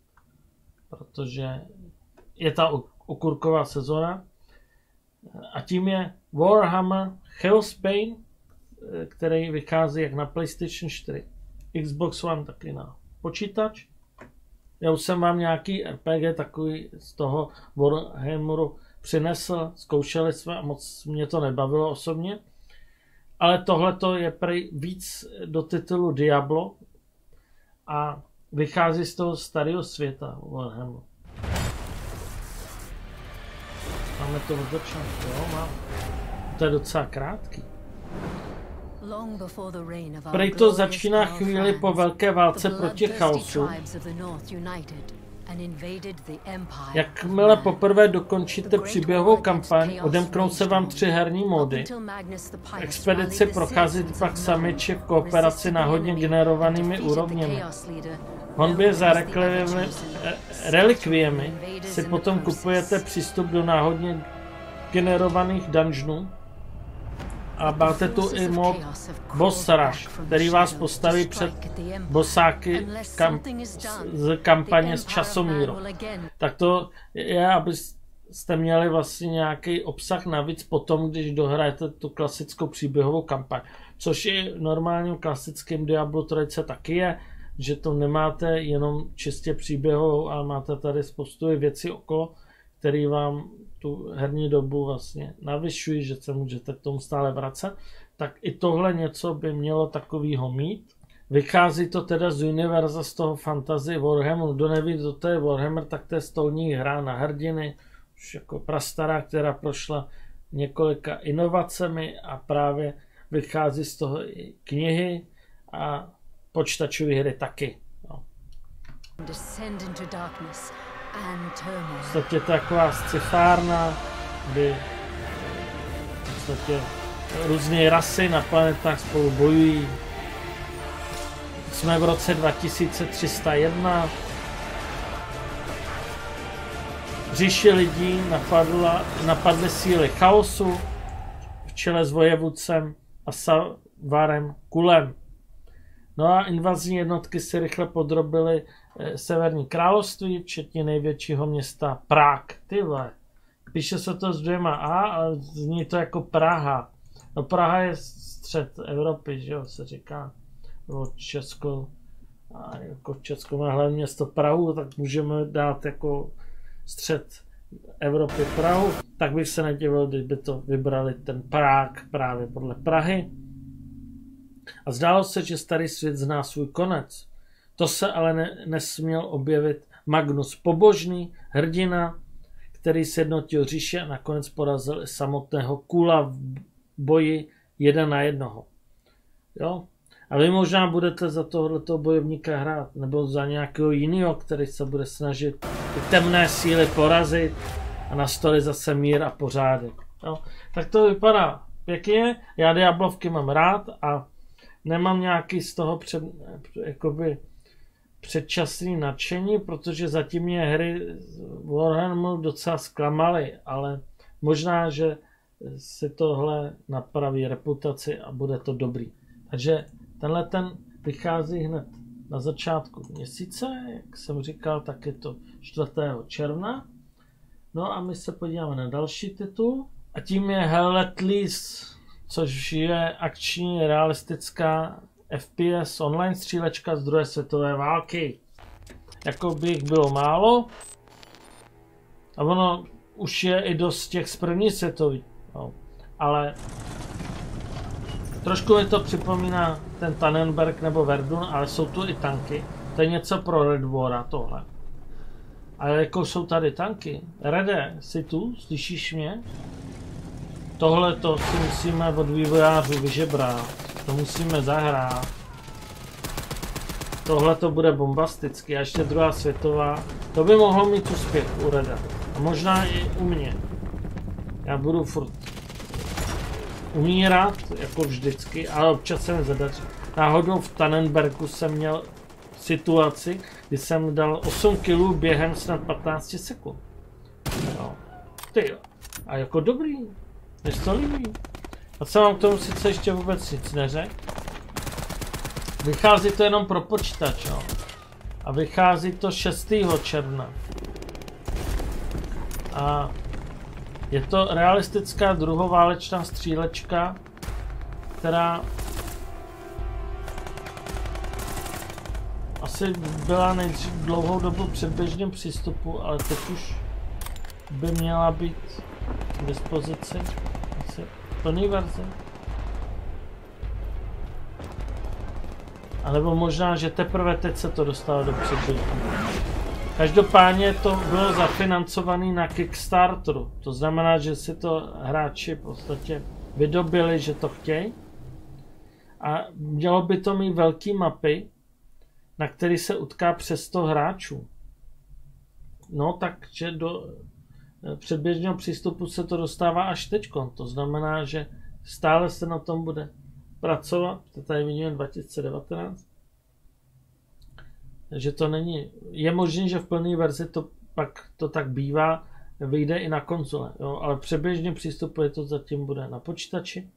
Protože je ta okurková sezóna. A tím je Warhammer Chaosbane, který vychází jak na PlayStation 4, Xbox One, taky na počítač. Já už jsem vám nějaký RPG takový z toho Warhammeru přinesl, zkoušeli jsme a moc mě to nebavilo osobně. Ale tohle je prej víc do titulu Diablo a vychází z toho starého světa Warhammeru. Máme to od začátku, jo? Mám. To je docela krátký. Prej to začíná chvíli po velké válce proti chaosu. Jakmile poprvé dokončíte příběhovou kampaň, odemknou se vám 3 herní módy. Expedici procházíte pak sami či v kooperaci náhodně generovanými úrovněmi. V honbě za relikviemi si potom kupujete přístup do náhodně generovaných dungeonů a máte tu i mod Boss Rush, který vás postaví před bossáky z kampaně z Časomíru. Tak to je, abyste měli vlastně nějaký obsah navíc potom, když dohrajete tu klasickou příběhovou kampaň. Což i normálním klasickým Diablo 3 taky je, že to nemáte jenom čistě příběhovou, ale máte tady spoustu věcí okolo, které vám tu herní dobu vlastně navyšují, že se můžete k tomu stále vracet, tak i tohle něco by mělo takovýho mít. Vychází to teda z univerza, z toho fantasy Warhammeru. Kdo neví, co to je Warhammer, tak to je stolní hra na hrdiny, už jako prastará, která prošla několika inovacemi a právě vychází z toho i knihy a počítačové hry taky. No. V podstatě to je taková scifárna, kdy podstatě různé rasy na planetách spolu bojují. Jsme v roce 2301. Říše lidí napadly síly chaosu v čele s vojevůdcem a Savarem Kulem. No a invazní jednotky si rychle podrobily Severní království, včetně největšího města Prah. Tyhle. Píše se to s 2 A, ale zní to jako Praha. No Praha je střed Evropy, že jo, se říká. Nebo Česko. A jako Česko má hlavní město Prahu, tak můžeme dát jako střed Evropy Prahu. Tak bych se nedivil, kdyby to vybrali ten Prah právě podle Prahy. A zdálo se, že starý svět zná svůj konec. To se ale nesměl objevit Magnus Pobožný, hrdina, který sjednotil říše a nakonec porazil i samotného Kula v boji 1 na 1. Jo? A vy možná budete za tohoto bojovníka hrát, nebo za nějakého jiného, který se bude snažit ty temné síly porazit a nastolit zase mír a pořádek. Jo? Tak to vypadá pěkně. Já Diablovky mám rád a nemám nějaký z toho předčasný nadšení, protože zatím mě hry Warhammeru docela zklamaly, ale možná, že si tohle napraví reputaci a bude to dobrý. Takže tenhle ten vychází hned na začátku měsíce, jak jsem říkal, tak je to 4. června. No a my se podíváme na další titul a tím je Hell Let Loose, což je akční realistická FPS online střílečka z 2. světové války. Jako by jich bylo málo. A ono už je i dost těch z první světový. No. Ale trošku mi to připomíná ten Tannenberg nebo Verdun, ale jsou tu i tanky. To je něco pro Red War tohle. Ale jako jsou tady tanky. Rede, jsi tu? Slyšíš mě? Tohle to si musíme od vývojářů vyžebrat. To musíme zahrát. Tohle to bude bombastický. A ještě 2. světová. To by mohlo mít úspěch u Reda. A možná i u mě. Já budu furt umírat, jako vždycky, ale občas se mi zadaří. Náhodou v Tannenbergu jsem měl situaci, kdy jsem dal 8 kg během snad 15 sekund. No. Ty, a jako dobrý. Mně to líbí. A co vám k tomu sice ještě vůbec nic neřekl. Vychází to jenom pro počítač, no. A vychází to 6. června. A je to realistická druhoválečná střílečka, která asi byla nejdřív dlouhou dobu v předběžném přístupu, ale teď už by měla být k dispozici asi plný verze. A nebo možná, že teprve teď se to dostalo do předběžného. Každopádně to bylo zafinancované na Kickstarteru. To znamená, že si to hráči v podstatě vydobili, že to chtějí. A mělo by to mít velké mapy, na který se utká přes 100 hráčů. No, takže do předběžného přístupu se to dostává až teďkon. To znamená, že stále se na tom bude pracovat. To tady vidíme 2019. Že to není. Je možné, že v plné verzi to pak to tak bývá, vyjde i na konzole. Jo? Ale v předběžném přístupu je to zatím bude na počítači.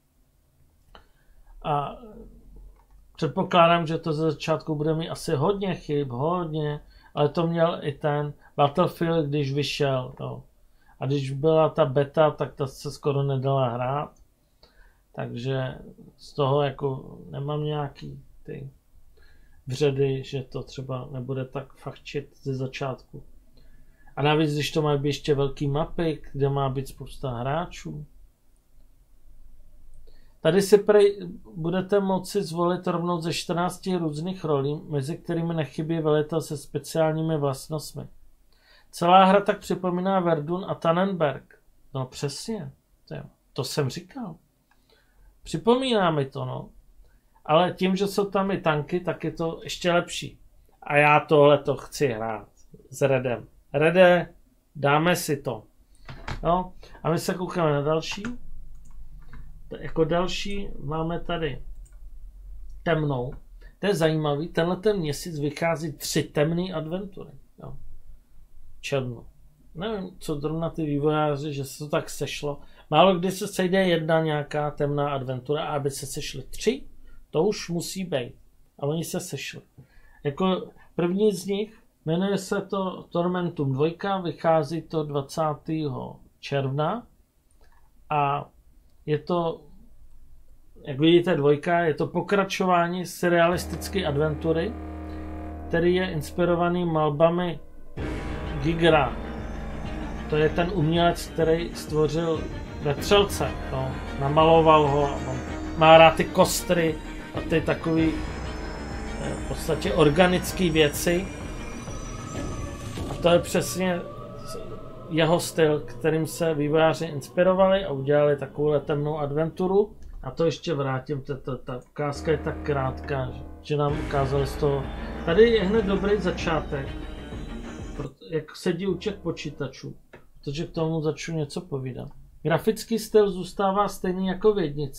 A předpokládám, že to ze začátku bude mít asi hodně chyb, hodně, ale to měl i ten Battlefield, když vyšel. Jo. A když byla ta beta, tak ta se skoro nedala hrát. Takže z toho jako nemám nějaký ty vředy, že to třeba nebude tak fachčit ze začátku. A navíc, když to má být ještě velký mapy, kde má být spousta hráčů. Tady si budete moci zvolit rovnou ze 14 různých rolí, mezi kterými nechybí velitel se speciálními vlastnostmi. Celá hra tak připomíná Verdun a Tannenberg. No přesně, to jsem říkal. Připomíná mi to, no. Ale tím, že jsou tam i tanky, tak je to ještě lepší. A já tohleto chci hrát s Redem. Rede, dáme si to. No, a my se koukáme na další. Jako další máme tady temnou. To je zajímavý, tenhle měsíc vychází 3 temné adventury. Jo. Černo. Nevím, co zrovna ty vývojáři, že se to tak sešlo. Málo kdy se sejde jedna nějaká temná adventura a aby se sešly 3, to už musí být. A oni se sešli. Jako první z nich jmenuje se to Tormentum 2, vychází to 20. června a je to, jak vidíte, 2, je to pokračování surrealistické adventury, který je inspirovaný malbami Gigra. To je ten umělec, který stvořil Vetřelce. No, namaloval ho, má rád ty kostry a ty takový v podstatě organické věci. A to je přesně jeho styl, kterým se vývojáři inspirovali a udělali takovou temnou adventuru. A to ještě vrátím, ta ukázka je tak krátká, že nám ukázali z toho. Tady je hned dobrý začátek, jak sedí u těch počítačů, protože k tomu začnu něco povídat. Grafický styl zůstává stejný jako v 1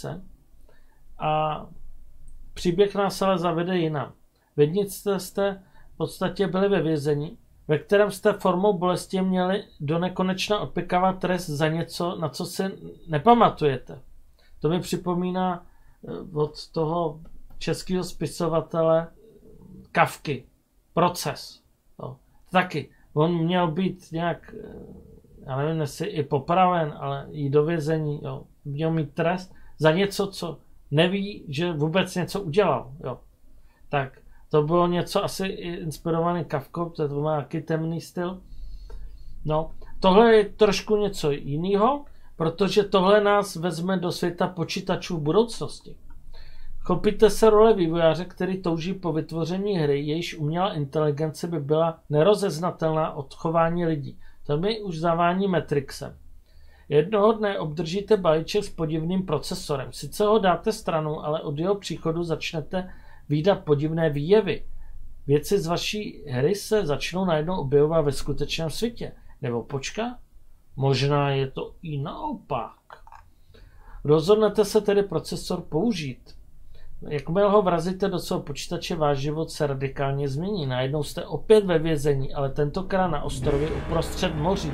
a příběh nás ale zavede jinam. V 1 jste v podstatě byli ve vězení, ve kterém jste formou bolesti měli do nekonečna odpikávat trest za něco, na co si nepamatujete. To mi připomíná od toho českého spisovatele Kafky. Proces. No. Taky. On měl být nějak, já nevím, jestli i popraven, ale i do vězení. Jo. Měl mít trest za něco, co neví, že vůbec něco udělal. Jo. Tak to bylo něco asi inspirované Kafkou, to má taky temný styl. No, tohle je trošku něco jiného, protože tohle nás vezme do světa počítačů v budoucnosti. Chopíte se role vývojáře, který touží po vytvoření hry, jejíž umělá inteligence by byla nerozeznatelná od chování lidí. To mi už zavání Matrixem. Jednoho dne obdržíte balíček s podivným procesorem. Sice ho dáte stranou, ale od jeho příchodu začnete vídat podivné výjevy. Věci z vaší hry se začnou najednou objevovat ve skutečném světě. Nebo počká? Možná je to i naopak. Rozhodnete se tedy procesor použít. Jakmile ho vrazíte do svého počítače, váš život se radikálně změní. Najednou jste opět ve vězení, ale tentokrát na ostrově uprostřed moří.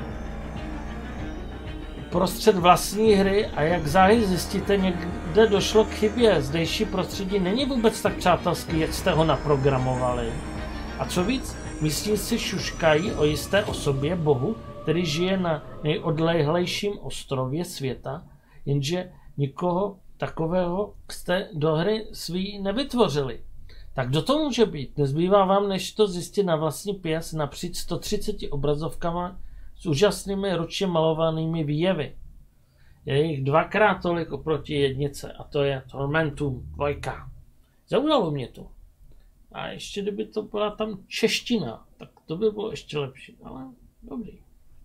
Uprostřed vlastní hry a jak záhy zjistíte, někde došlo k chybě. Zdejší prostředí není vůbec tak přátelský, jak jste ho naprogramovali. A co víc, místníci šuškají o jisté osobě, bohu, který žije na nejodlehlejším ostrově světa, jenže nikoho takového jste do hry svý nevytvořili. Tak kdo to může být? Nezbývá vám, než to zjistit na vlastní pěst napříč 130 obrazovkama s úžasnými ručně malovanými výjevy. Je jich 2x tolik oproti 1 a to je Tormentum 2. Zaujalo mě to. A ještě kdyby to byla tam čeština, tak to by bylo ještě lepší, ale dobrý.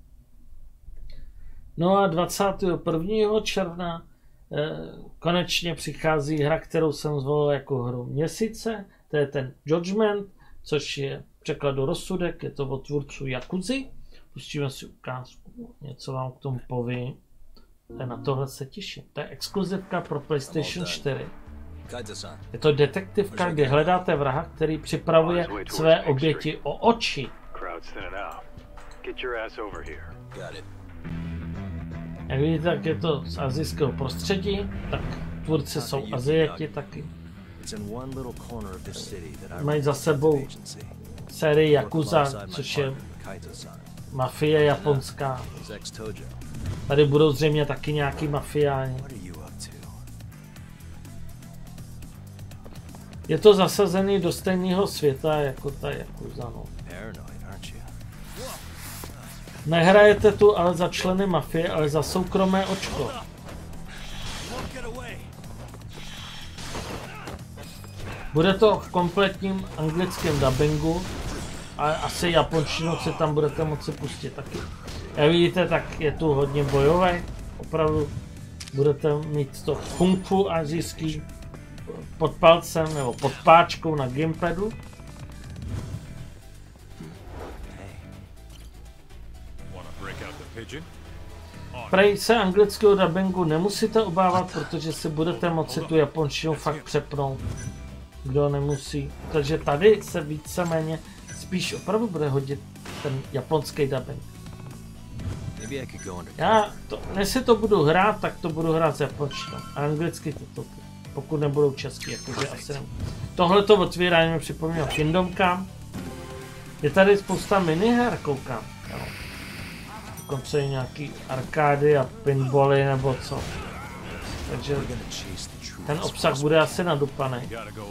No a 21. června konečně přichází hra, kterou jsem zvolil jako hru měsíce. To je ten Judgment, což je překladu rozsudek, je to od tvůrců Yakuzy. Pustíme si ukázku, něco vám k tomu povím. Na tohle se těším. To je exkluzivka pro PlayStation 4. Je to detektivka, kde hledáte vraha, který připravuje své oběti o oči. Jak vidíte, tak je to z asijského prostředí, tak tvůrci jsou Aziati taky. Mají za sebou sérii Yakuza, což je mafie japonská. Tady budou zřejmě taky nějaký mafiáni. Je to zasazený do stejného světa jako ta Yakuza, no. Nehrajete tu ale za členy mafie, ale za soukromé očko. Bude to v kompletním anglickém dubbingu, ale asi japonštinu si tam budete moci pustit taky. Jak vidíte, tak je tu hodně bojové. Opravdu budete mít to kung fu asijský pod palcem nebo pod páčkou na gamepadu. prej se anglického dabingu nemusíte obávat, protože si budete moci tu japonštinu fakt přepnout. Kdo nemusí. Takže tady se víceméně spíš opravdu bude hodit ten japonský dubbing. Jestli to budu hrát, tak to budu hrát s japonštinou. A anglicky to pokud nebudou česky, jakože asi ne. Tohle to otvírání mi připomnělo Kingdom Come. Je tady spousta miniher, koukám. Jo. Dokonce i nějaký arkády a pinbally nebo co. Takže ten obsah bude asi nadupaný.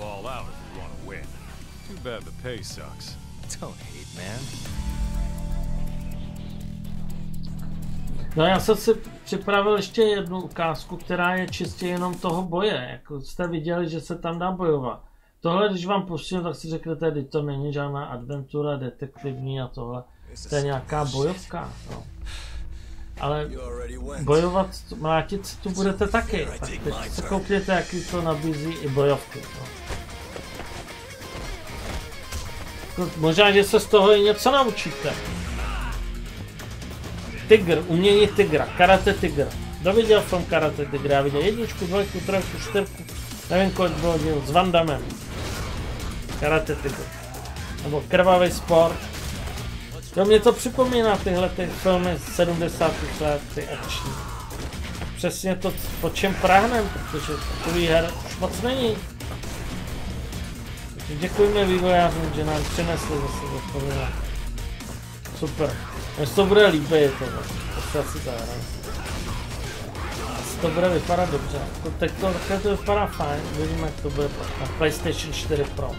No já jsem si připravil ještě jednu ukázku, která je čistě jenom toho boje. Jako jste viděli, že se tam dá bojovat. Tohle, když vám pustím, tak si řeknete, že to není žádná adventura, detektivní a tohle. To je nějaká bojovka. No. Ale bojovat, mlátit si tu budete taky. Tak teď se koukněte, jaký to nabízí i bojovky. No. Možná, že se z toho i něco naučíte. Tygr, umění tygra, karate tygr. Kdo viděl film Karate Tygr? Já viděl 1, 2, 3, 4, nevím kolik bylo díl, s Van Dammem. Karate Tygr. Nebo Krvavý sport. Jo, mě to připomíná tyhle ty filmy z 70. let, ty akční. Přesně to, po čem prahnem, protože takový her už moc není. Takže děkujeme vývojářům, že nám přinesli zase odpovědě. Super. Mně to bude líbit, to se asi zahrám. Asi to bude vypadat dobře. Teď to vypadá fajn, uvidíme, jak to bude na PlayStation 4 Pro.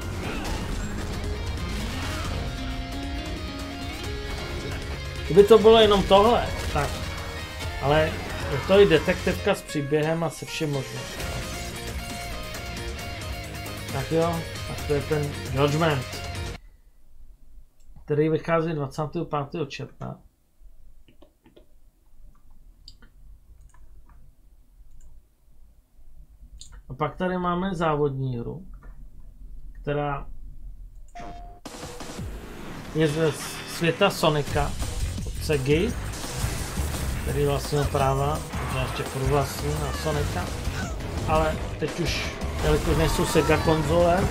Kdyby to bylo jenom tohle, tak. Ale je to i detektivka s příběhem a se vším možným. Tak jo, tak to je ten Judgment, který vychází 25. června. A pak tady máme závodní hru, která je ze světa Sonika od Segy, který vlastně práva, možná ještě průvlastní na Sonika, ale teď už, jelikož nejsou Sega konzole,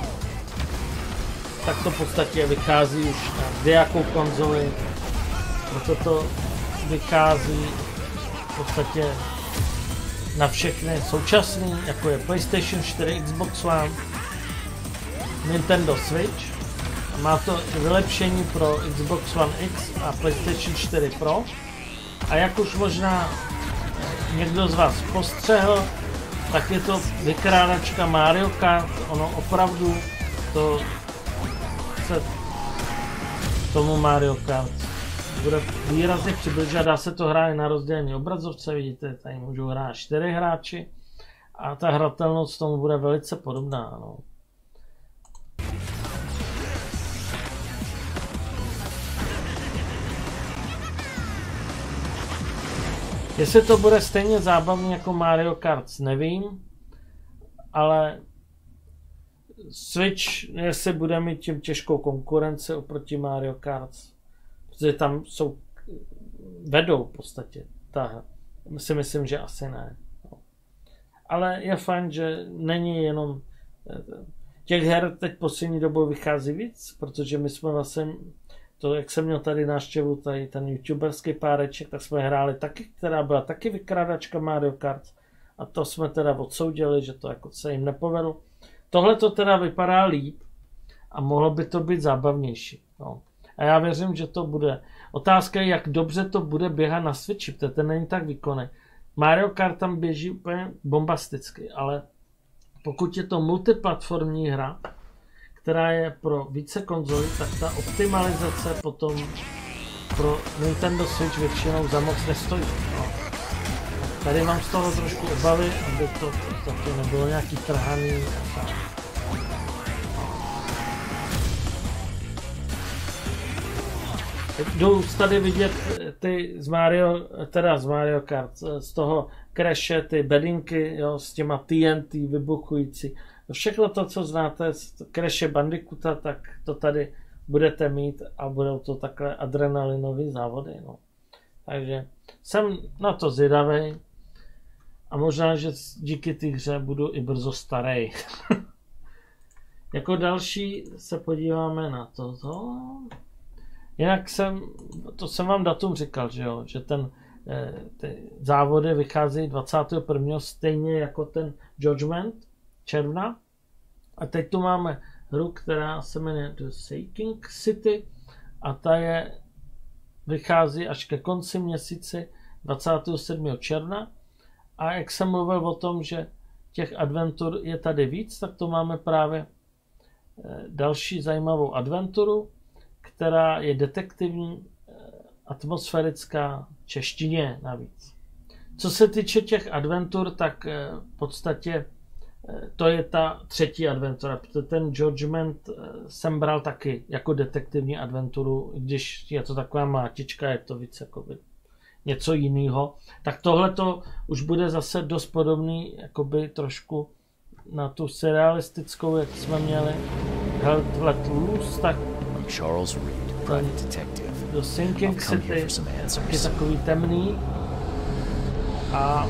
tak to v podstatě vychází už na nějakou konzoli, proto to vychází v podstatě na všechny současný, jako je PlayStation 4, Xbox One, Nintendo Switch. Má to vylepšení pro Xbox One X a PlayStation 4 Pro. A jak už možná někdo z vás postřehl, tak je to vykrádačka Mario Kart. Ono opravdu to se tomu Mario Kart bude výrazně přibližovat. Dá se to hrát na rozdělení obrazovce, vidíte, tady můžou hrát 4 hráči a ta hratelnost tomu bude velice podobná. No. Jestli to bude stejně zábavný jako Mario Kart, nevím, ale Switch, jestli bude mít tím těžkou konkurenci oproti Mario Kart, protože tam jsou, vedou v podstatě, ta si myslím, že asi ne. Ale je fajn, že není jenom, těch her teď poslední dobou vychází víc, protože my jsme vlastně, to jak jsem měl tady návštěvu, tady ten youtuberský páreček, tak jsme hráli taky, která byla taky vykrádačka Mario Kart a to jsme teda odsoudili, že to jako se jim nepovedlo. Tohle to teda vypadá líp a mohlo by to být zábavnější. No. A já věřím, že to bude. Otázka je, jak dobře to bude běhat na Switchi, protože ten není tak výkonný. Mario Kart tam běží úplně bombasticky, ale pokud je to multiplatformní hra, která je pro více konzolí, tak ta optimalizace potom pro Nintendo Switch většinou za moc nestojí. No. Tady mám z toho trošku obavy, aby to taky nebylo nějaký trhaný. Jdu tady vidět ty z Mario Kart, z toho Crashe, ty bedinky, jo, s těma TNT vybuchující. Všechno to, co znáte z Crashe Bandicoota, tak to tady budete mít a budou to takhle adrenalinové závody. No. Takže jsem na to zvědavý a možná, že díky té hře budu i brzo starý. Jako další se podíváme na toto. Jinak to jsem vám datum říkal, že jo, že ty závody vycházejí 21. stejně jako ten Judgment června. A teď tu máme hru, která se jmenuje The Sinking City a ta vychází až ke konci měsíci 27. června. A jak jsem mluvil o tom, že těch adventur je tady víc, tak to máme právě další zajímavou adventuru, která je detektivní, atmosférická, češtině navíc. Co se týče těch adventur, tak v podstatě to je ta třetí adventura, protože ten Judgment jsem bral taky jako detektivní adventuru, když je to taková mátička, je to víc jakoby něco jiného. Tak tohle to už bude zase dost podobný, jakoby trošku na tu surrealistickou, jak jsme měli Let Loose, tak Charles Reed, private detective. The Sinking City je takový temný a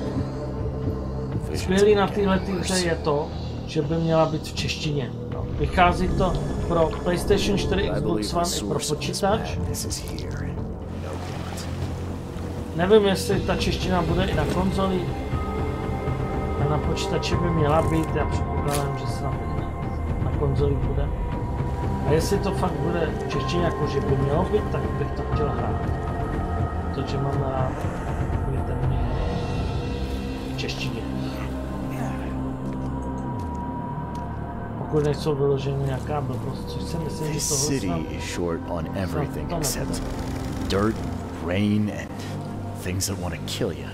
skvělý na této hře je to, že by měla být v češtině. No, vychází to pro PlayStation 4, Xbox One i pro počítač. Nevím, jestli ta čeština bude i na konzoli. A na počítači by měla být, já předpokládám, že se na konzoli bude. A jestli to fakt bude v češtině, jako že by mělo být, tak bych to chtěl hrát. Protože mám rád ten v češtině. Pokud nejsou vyloženy nějaká blbost, což si myslím, že tohle snad dirt, rain and things that want to kill you.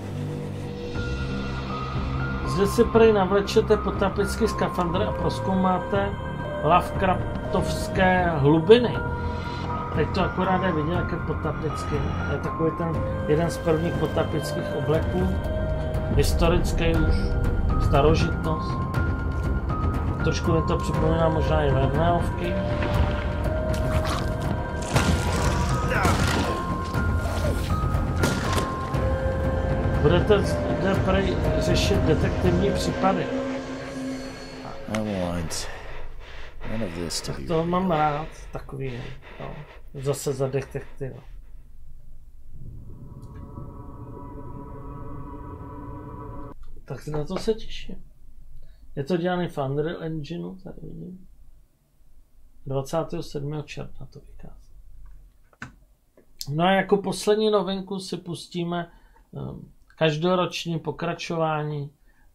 Zde si prej navlečete potapický skafandr a prozkoumáte Lovecraftovské hlubiny. Teď to akorát je vidět, jak je potapický. To je takový ten jeden z prvních potapických obleků. Historický už, starožitnost. Trošku mi to připomíná možná i Verneovky. Budete zde prej řešit detektivní případy. Tak to mám rád, takový, no, zase za detektiva. Tak na to se těším. Je to dělaný v Unreal Engineu, tady vidím. 27. června to vychází. No a jako poslední novinku si pustíme každoroční pokračování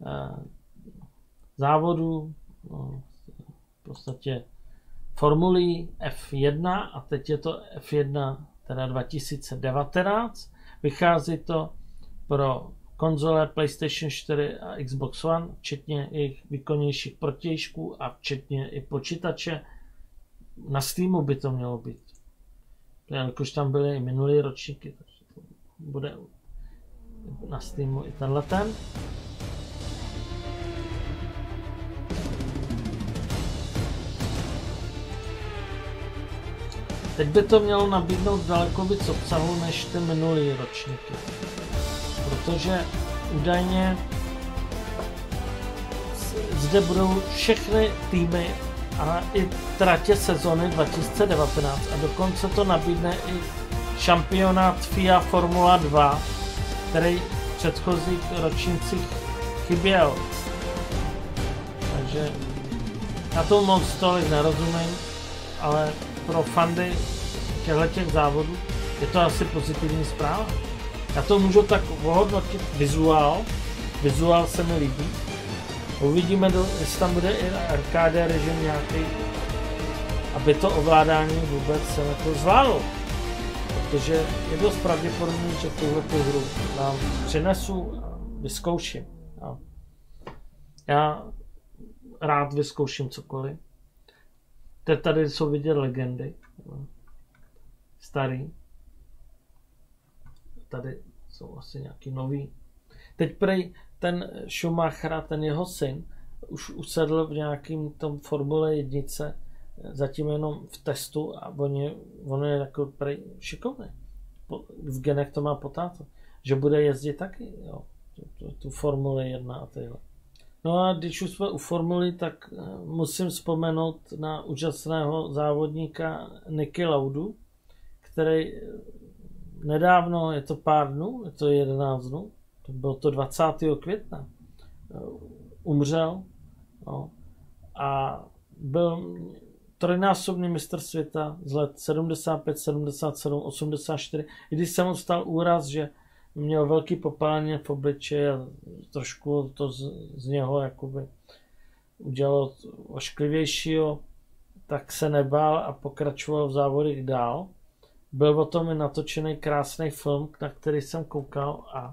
závodů, v podstatě formulí F1 a teď je to F1 teda 2019. Vychází to pro konzole PlayStation 4 a Xbox One, včetně jejich výkonnějších protějšků a včetně i počítače. Na Steamu by to mělo být. Jelikož tam byly i minulý ročníky, takže to bude na Steamu i tenhle ten. Teď by to mělo nabídnout daleko víc obsahu než ty minulý ročníky. Protože údajně zde budou všechny týmy a i tratě sezony 2019 a dokonce to nabídne i šampionát FIA Formula 2, který v předchozích ročnících chyběl. Takže já tomu moc tolik nerozumím, ale pro fandy těchto závodů je to asi pozitivní zpráva. Já to můžu tak ohodnotit vizuál se mi líbí. Uvidíme, jestli tam bude i arcade režim nějaký, aby to ovládání vůbec se na to zvládlo. Protože je dost pravděpodobný, že tuhletu hru vám přinesu a vyzkouším. Já rád vyzkouším cokoliv. Tady jsou vidět legendy. Starý. Tady jsou asi nějaký nový. Teď prej ten Schumacher, ten jeho syn, už usedl v nějakým tom Formule 1, zatím jenom v testu a on je jako prej šikovný. v genech to má potáto, že bude jezdit taky, jo, tu Formuli 1 a tyhle. No a když už jsme u Formuly, tak musím vzpomenout na úžasného závodníka Niki Laudu, který nedávno, je to pár dnů, je to 11 dnů, to bylo to 20. května, umřel, no, a byl trojnásobný mistr světa z let 75, 77, 84, i když se mu stal úraz, že měl velký popálení v obličeji a trošku to z něho jakoby udělalo ošklivějšího, tak se nebál a pokračoval v závodech dál. Byl o tom i natočený krásný film, na který jsem koukal a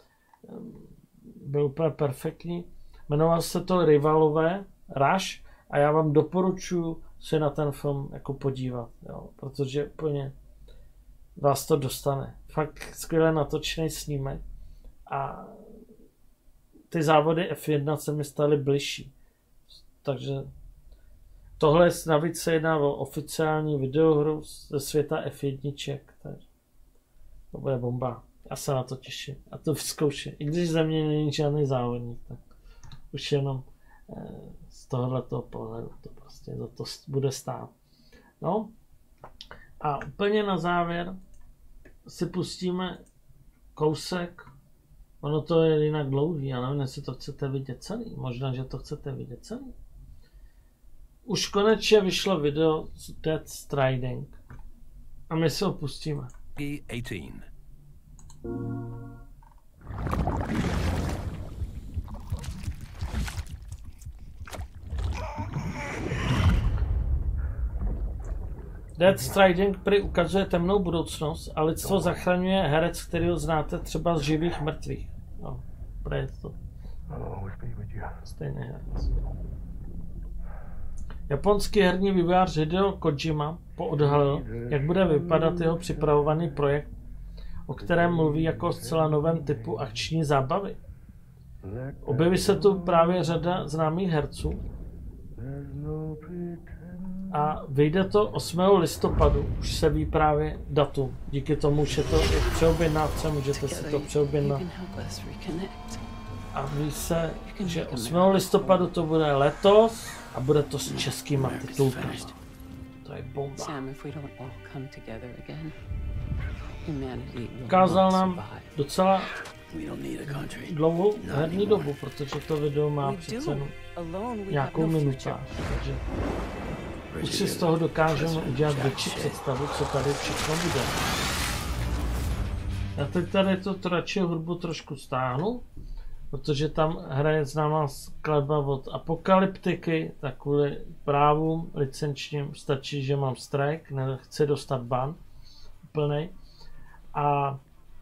byl úplně perfektní. Jmenoval se to Rivalové, Rush, a já vám doporučuji se na ten film jako podívat, jo, protože úplně vás to dostane. Fakt skvěle natočený snímek a ty závody F1 se mi staly bližší. Takže tohle navíc se jedná o oficiální videohru ze světa F1, takže to bude bomba. Já se na to těším a to vyzkouším. I když ze mě není žádný závodník, tak už jenom z tohoto pohledu to prostě za to bude stát. No a úplně na závěr si pustíme kousek, ono to je jinak dlouhý, ale nevím, jestli to chcete vidět celý, možná, že to chcete vidět celý. Už konečně vyšlo video z Death Stranding a my si ho pustíme. E18. Death Stranding prý ukazuje temnou budoucnost a lidstvo zachraňuje herec, který ho znáte třeba z živých mrtvých. No, je to stejný herec. Japonský herní vývojář Hideo Kojima poodhalil, jak bude vypadat jeho připravovaný projekt, o kterém mluví jako o zcela novém typu akční zábavy. Objeví se tu právě řada známých herců a vyjde to 8. listopadu, už se ví právě datum. Díky tomu, už je to i v přeobjednávce, můžete si to přeobjednat. A ví se, že 8. listopadu to bude letos a bude to s českýma titulkama. To je bomba. Ukázal nám docela dlouhou herní dobu, protože to video má přece nějakou minutáž, takže už si z toho dokážeme udělat větší představu, co tady všechno bude. Já teď tady to radši hudbu trošku stáhnu, protože tam hraje známá skladba od Apokalyptiky, tak kvůli právům licenčním stačí, že mám strike, nechci dostat ban úplnej. A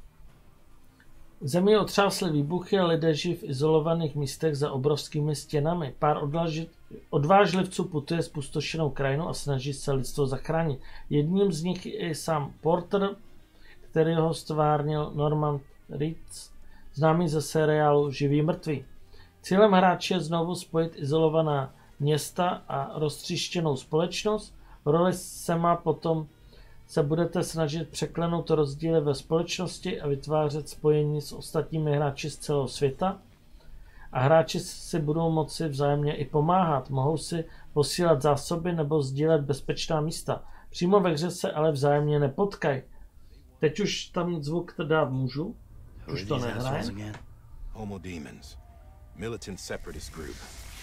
zemi otřásly výbuchy a lidé žijí v izolovaných místech za obrovskými stěnami. Pár odvážlivců putuje zpustošenou krajinu a snaží se lidstvo zachránit. Jedním z nich je i sám Porter, který ho stvárnil Norman Reedus, známý ze seriálu Živí mrtví. Cílem hráče je znovu spojit izolovaná města a roztříštěnou společnost. V roli se budete snažit překlenout rozdíly ve společnosti a vytvářet spojení s ostatními hráči z celého světa. A hráči si budou moci vzájemně i pomáhat. Mohou si posílat zásoby nebo sdílet bezpečná místa. Přímo ve hře se ale vzájemně nepotkají. Teď už tam zvuk dát můžu. Už to nehraje. Homo Demons. Militant separatist group.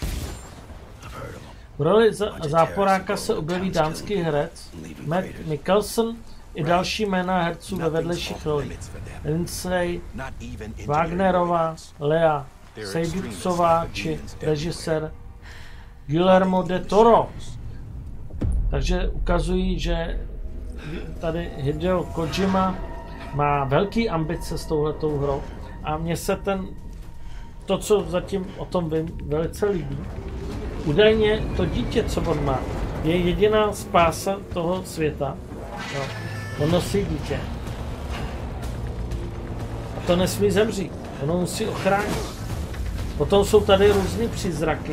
V roli záporáka se objeví dánský herec Matt Mikkelsen i další jména herců ve vedlejších rolích. Lindsay Wagnerová, Lea Seydousová či režisér Guillermo del Toro. Takže ukazují, že tady Hideo Kojima má velký ambice s touhletou hrou a mně se to, co zatím o tom vím, velice líbí. Údajně to dítě, co on má, je jediná spása toho světa. No, on nosí dítě. A to nesmí zemřít. Ono musí ochránit. Potom jsou tady různý přízraky,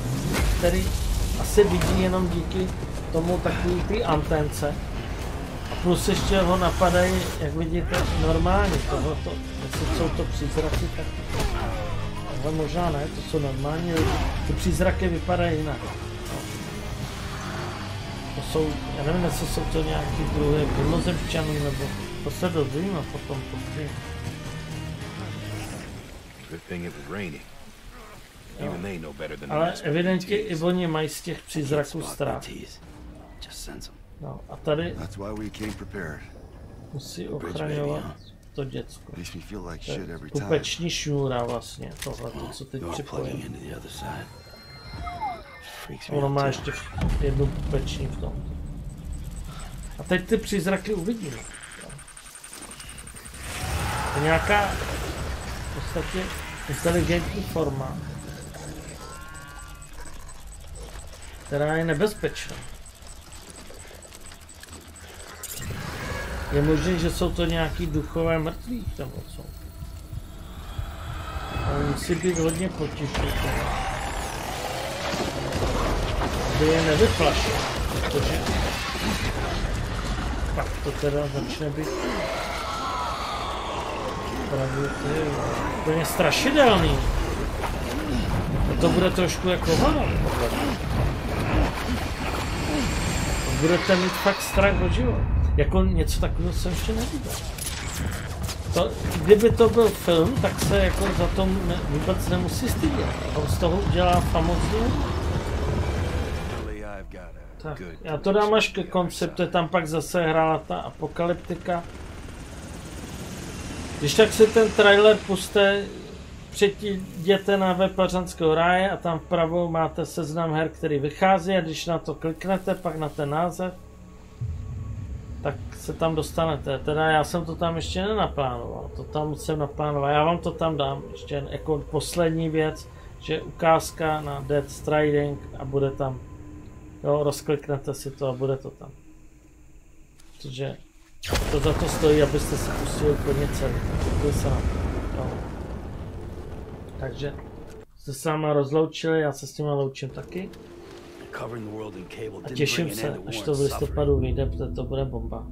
který asi vidí jenom díky tomu takový ty anténce. A plus ještě ho napadají, jak vidíte, normálně. Tohleto, jestli jsou to přízraky, tak ale možná ne, to jsou normální lidi. Ty přízraky vypadají jinak. To jsou, já nevím, jestli jsou to nějaký druhy mimozemšťanů, nebo to se dozvím a potom později. Ale evidentně i oni mají z těch přízraků strach. No a tady musí ochraňovat to děcko. Pupeční šňůra vlastně, tohle, co teď připojím. Ono má ještě jednu pupeční v tom. A teď ty přízraky uvidíme. To je nějaká v podstatě inteligentní forma, která je nebezpečná. Je možné, že jsou to nějaký duchové mrtví, tam jsou. Ale musí být hodně potichu, aby je nevyplašil, protože pak to teda začne být opravdu úplně strašidelný. A to bude trošku jako horor. Budete mít fakt strach o život. Jako něco takového jsem ještě neviděl. Kdyby to byl film, tak se jako za to vůbec nemusí stydět. On z toho udělá famózní. Tak, já to dám až ke konci, protože tam pak zase hrála ta apokalyptika. Když tak si ten trailer puste, přijděte na web Pařanského ráje a tam vpravo máte seznam her, který vychází a když na to kliknete, pak na ten název, tak se tam dostanete. Teda já jsem to tam ještě nenaplánoval, to tam musím naplánovat, já vám to tam dám ještě jako poslední věc, že ukázka na Death Stranding a bude tam, jo, rozkliknete si to a bude to tam. Protože to za to stojí, abyste si pustili úplně celý. Děkuji se na to. Takže se s váma rozloučili, já se s nima loučím taky. A těším se, až to v listopadu vyjde, protože to bude bomba.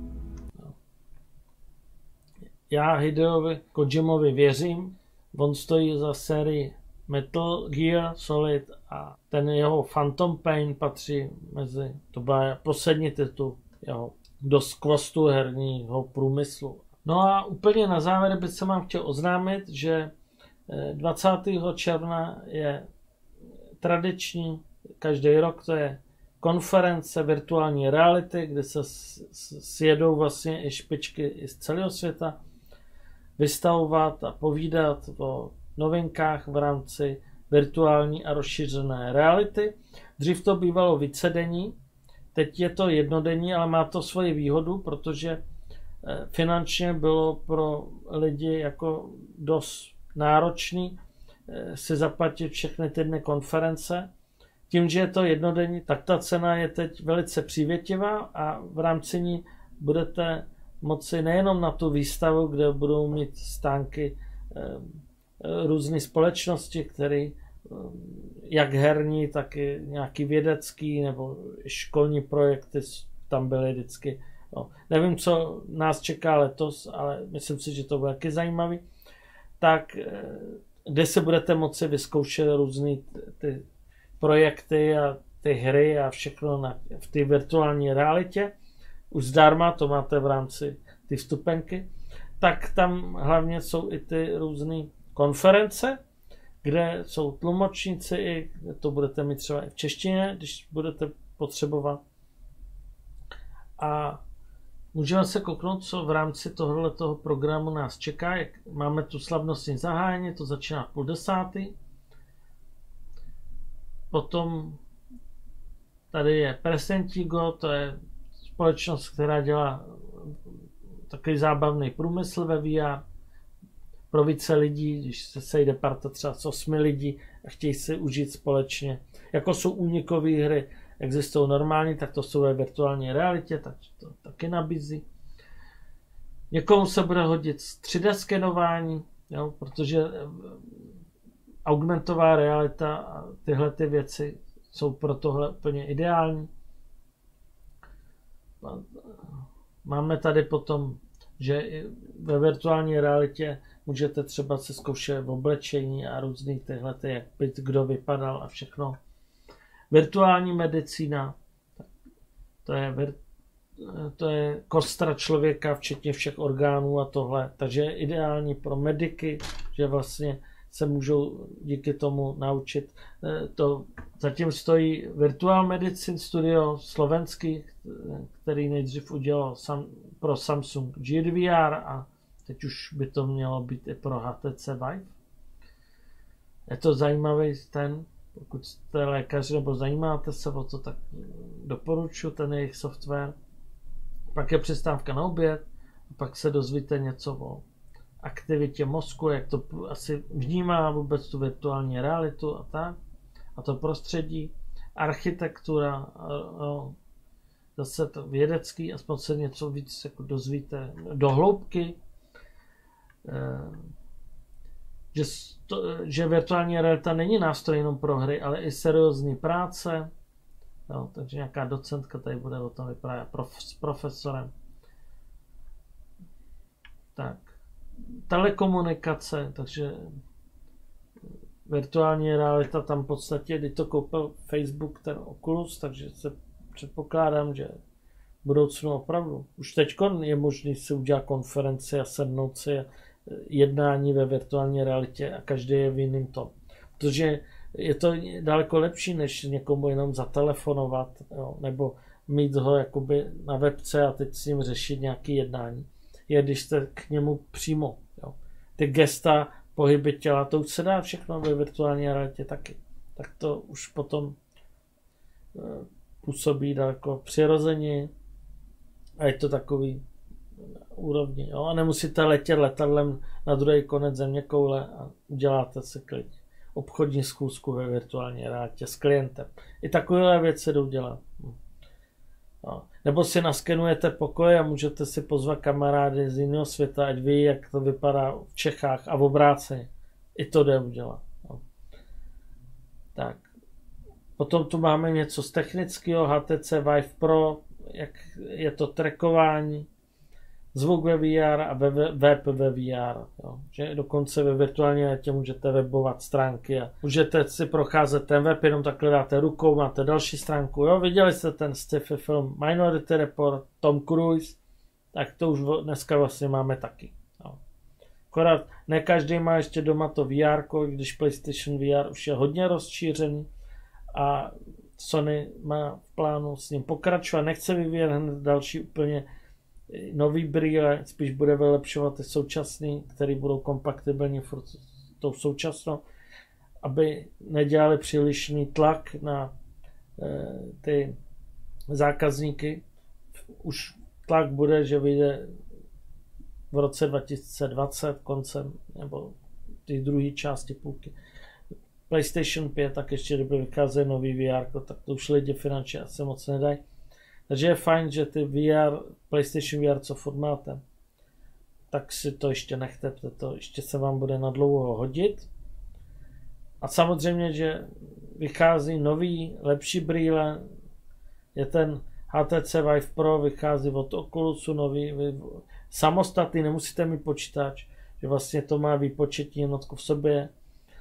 Já Hideovi Kojimovi věřím, on stojí za sérii Metal Gear Solid a ten jeho Phantom Pain patří mezi, to byl poslední titul jeho do skvostu herního průmyslu. No a úplně na závěr bych se vám chtěl oznámit, že 20. června je tradiční, každý rok to je konference virtuální reality, kde se sjedou vlastně i špičky i z celého světa, vystavovat a povídat o novinkách v rámci virtuální a rozšířené reality. Dřív to bývalo vícedenní, teď je to jednodenní, ale má to svoji výhodu, protože finančně bylo pro lidi jako dost náročný si zaplatit všechny ty dny konference. Tím, že je to jednodenní, tak ta cena je teď velice přívětivá a v rámci ní budete moci nejenom na tu výstavu, kde budou mít stánky různé společnosti, které jak herní, tak i nějaký vědecký nebo školní projekty tam byly vždycky. No, nevím, co nás čeká letos, ale myslím si, že to bude taky zajímavý. Tak, kde se budete moci vyzkoušet různé ty projekty a ty hry a všechno v té virtuální realitě. Už zdarma, to máte v rámci ty vstupenky. Tak tam hlavně jsou i ty různé konference, kde jsou tlumočníci, i to budete mít třeba i v češtině, když budete potřebovat. A můžeme se kouknout, co v rámci tohoto programu nás čeká. Máme tu slavnostní zahájení, to začíná v 9:30. Potom tady je Presentigo, to je společnost, která dělá takový zábavný průmysl ve VR pro více lidí, když se sejde parta třeba z 8 lidí a chtějí si užít společně. Jako jsou únikové hry, existují normální, tak to jsou ve virtuální realitě, tak to taky nabízí. Někomu se bude hodit 3D skenování, jo, protože augmentová realita a tyhle ty věci jsou pro tohle úplně ideální. máme tady potom, že ve virtuální realitě můžete třeba se zkoušet v oblečení a různých tyhle, jak by kdo vypadal a všechno. Virtuální medicína, to je kostra člověka, včetně všech orgánů a tohle. Takže je ideální pro mediky, že vlastně se můžou díky tomu naučit. Zatím stojí Virtual Medicine Studio slovenský, který nejdřív udělal pro Samsung Gear VR a teď už by to mělo být i pro HTC Vive. Je to zajímavý pokud jste lékař nebo zajímáte se o to, tak doporučuji ten jejich software. Pak je přestávka na oběd, pak se dozvíte něco o aktivitě mozku, jak to asi vnímá vůbec tu virtuální realitu a tak. A to prostředí, architektura, zase to vědecký, aspoň se něco víc jako dozvíte do hloubky. Že virtuální realita není nástroj jenom pro hry, ale i seriózní práce. No, takže nějaká docentka tady bude o tom vyprávět s profesorem. Tak. Telekomunikace, takže virtuální realita tam v podstatě, kdy to koupil Facebook, ten Oculus, takže se předpokládám, že v budoucnu opravdu. Už teď je možný si udělat konferenci a sednout si jednání ve virtuální realitě a každý je v jiném tom. Protože je to daleko lepší, než někomu jenom zatelefonovat, jo, nebo mít ho jakoby na webce a teď s ním řešit nějaké jednání. Je, když jste k němu přímo. Jo. Ty gesta, pohyby těla, to už se dá všechno ve virtuální realitě taky. Tak to už potom působí daleko přirozeně a je to takový úrovni. Jo. A nemusíte letět letadlem na druhý konec zeměkoule a uděláte si klid. Obchodní schůzku ve virtuální realitě s klientem. I takovéhle věci jdou dělat. No. Nebo si naskenujete pokoj a můžete si pozvat kamarády z jiného světa, ať ví, jak to vypadá v Čechách a v obráceně. I to jde udělat. No. Tak. Potom tu máme něco z technického, HTC Vive Pro, jak je to trackování, zvuk ve VR a web ve VR. Jo. Že dokonce ve virtuální realitě můžete webovat stránky a můžete si procházet ten web, jenom takhle dáte rukou, máte další stránku. Jo. Viděli jste ten sci-fi film Minority Report, Tom Cruise, tak to už dneska vlastně máme taky. Jo. Akorát ne každý má ještě doma to VR, když PlayStation VR už je hodně rozšířený a Sony má v plánu s ním pokračovat, nechce vyvíjet hned další úplně nový brýle, spíš bude vylepšovat ty současný, které budou kompatibilní s tou současnou, aby nedělali přílišný tlak na ty zákazníky. Už tlak bude, že vyjde v roce 2020 koncem, nebo ty druhé části půlky. PlayStation 5, tak ještě kdyby vychází nový VR, tak to už lidi finančně asi moc nedají. Takže je fajn, že ty VR, PlayStation VR, co furt máte, tak si to ještě nechte, to ještě se vám bude na dlouho hodit. A samozřejmě, že vychází nový, lepší brýle, je ten HTC Vive Pro, vychází od Oculusu nový, samostatný, nemusíte mít počítač, že vlastně to má výpočetní jednotku v sobě.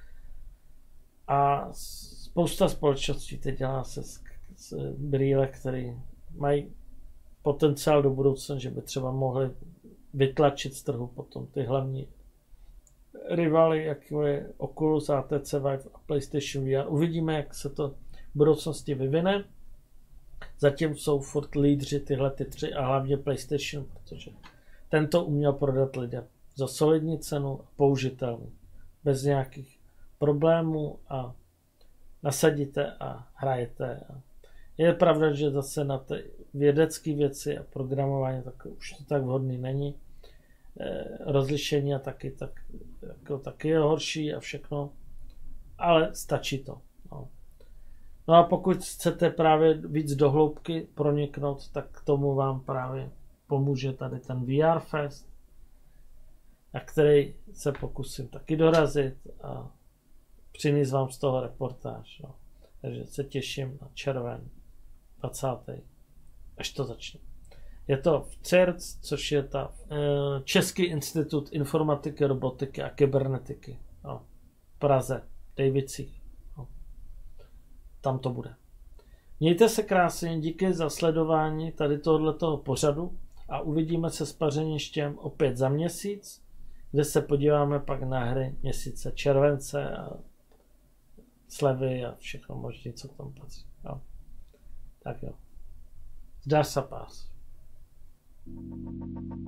A spousta společností teď dělá se z brýle, které mají potenciál do budoucna, že by třeba mohli vytlačit z trhu potom ty hlavní rivaly, jako je Oculus, HTC Vive a PlayStation VR. Uvidíme, jak se to v budoucnosti vyvine. Zatím jsou furt lídři tyhle ty tři a hlavně PlayStation, protože tento uměl prodat lidem za solidní cenu a použitelný. Bez nějakých problémů a nasadíte a hrajete. Je pravda, že zase na ty vědecké věci a programování tak už to tak vhodný není. Rozlišení a taky je horší a všechno, ale stačí to. No a pokud chcete právě víc do hloubky proniknout, tak k tomu vám právě pomůže tady ten VR Fest, na který se pokusím taky dorazit a přinést vám z toho reportáž. No. Takže se těším na červen 20. až to začne. Je to v CIRC, což je ta Český institut informatiky, robotiky a kybernetiky. No, v Praze, Dejvicích. No. Tam to bude. Mějte se krásně, díky za sledování tady tohoto pořadu a uvidíme se s Pařeništěm opět za měsíc, kde se podíváme pak na hry měsíce července a slevy a všechno možné, co tam patří. Jo. Tak jo. Zdar sa pás.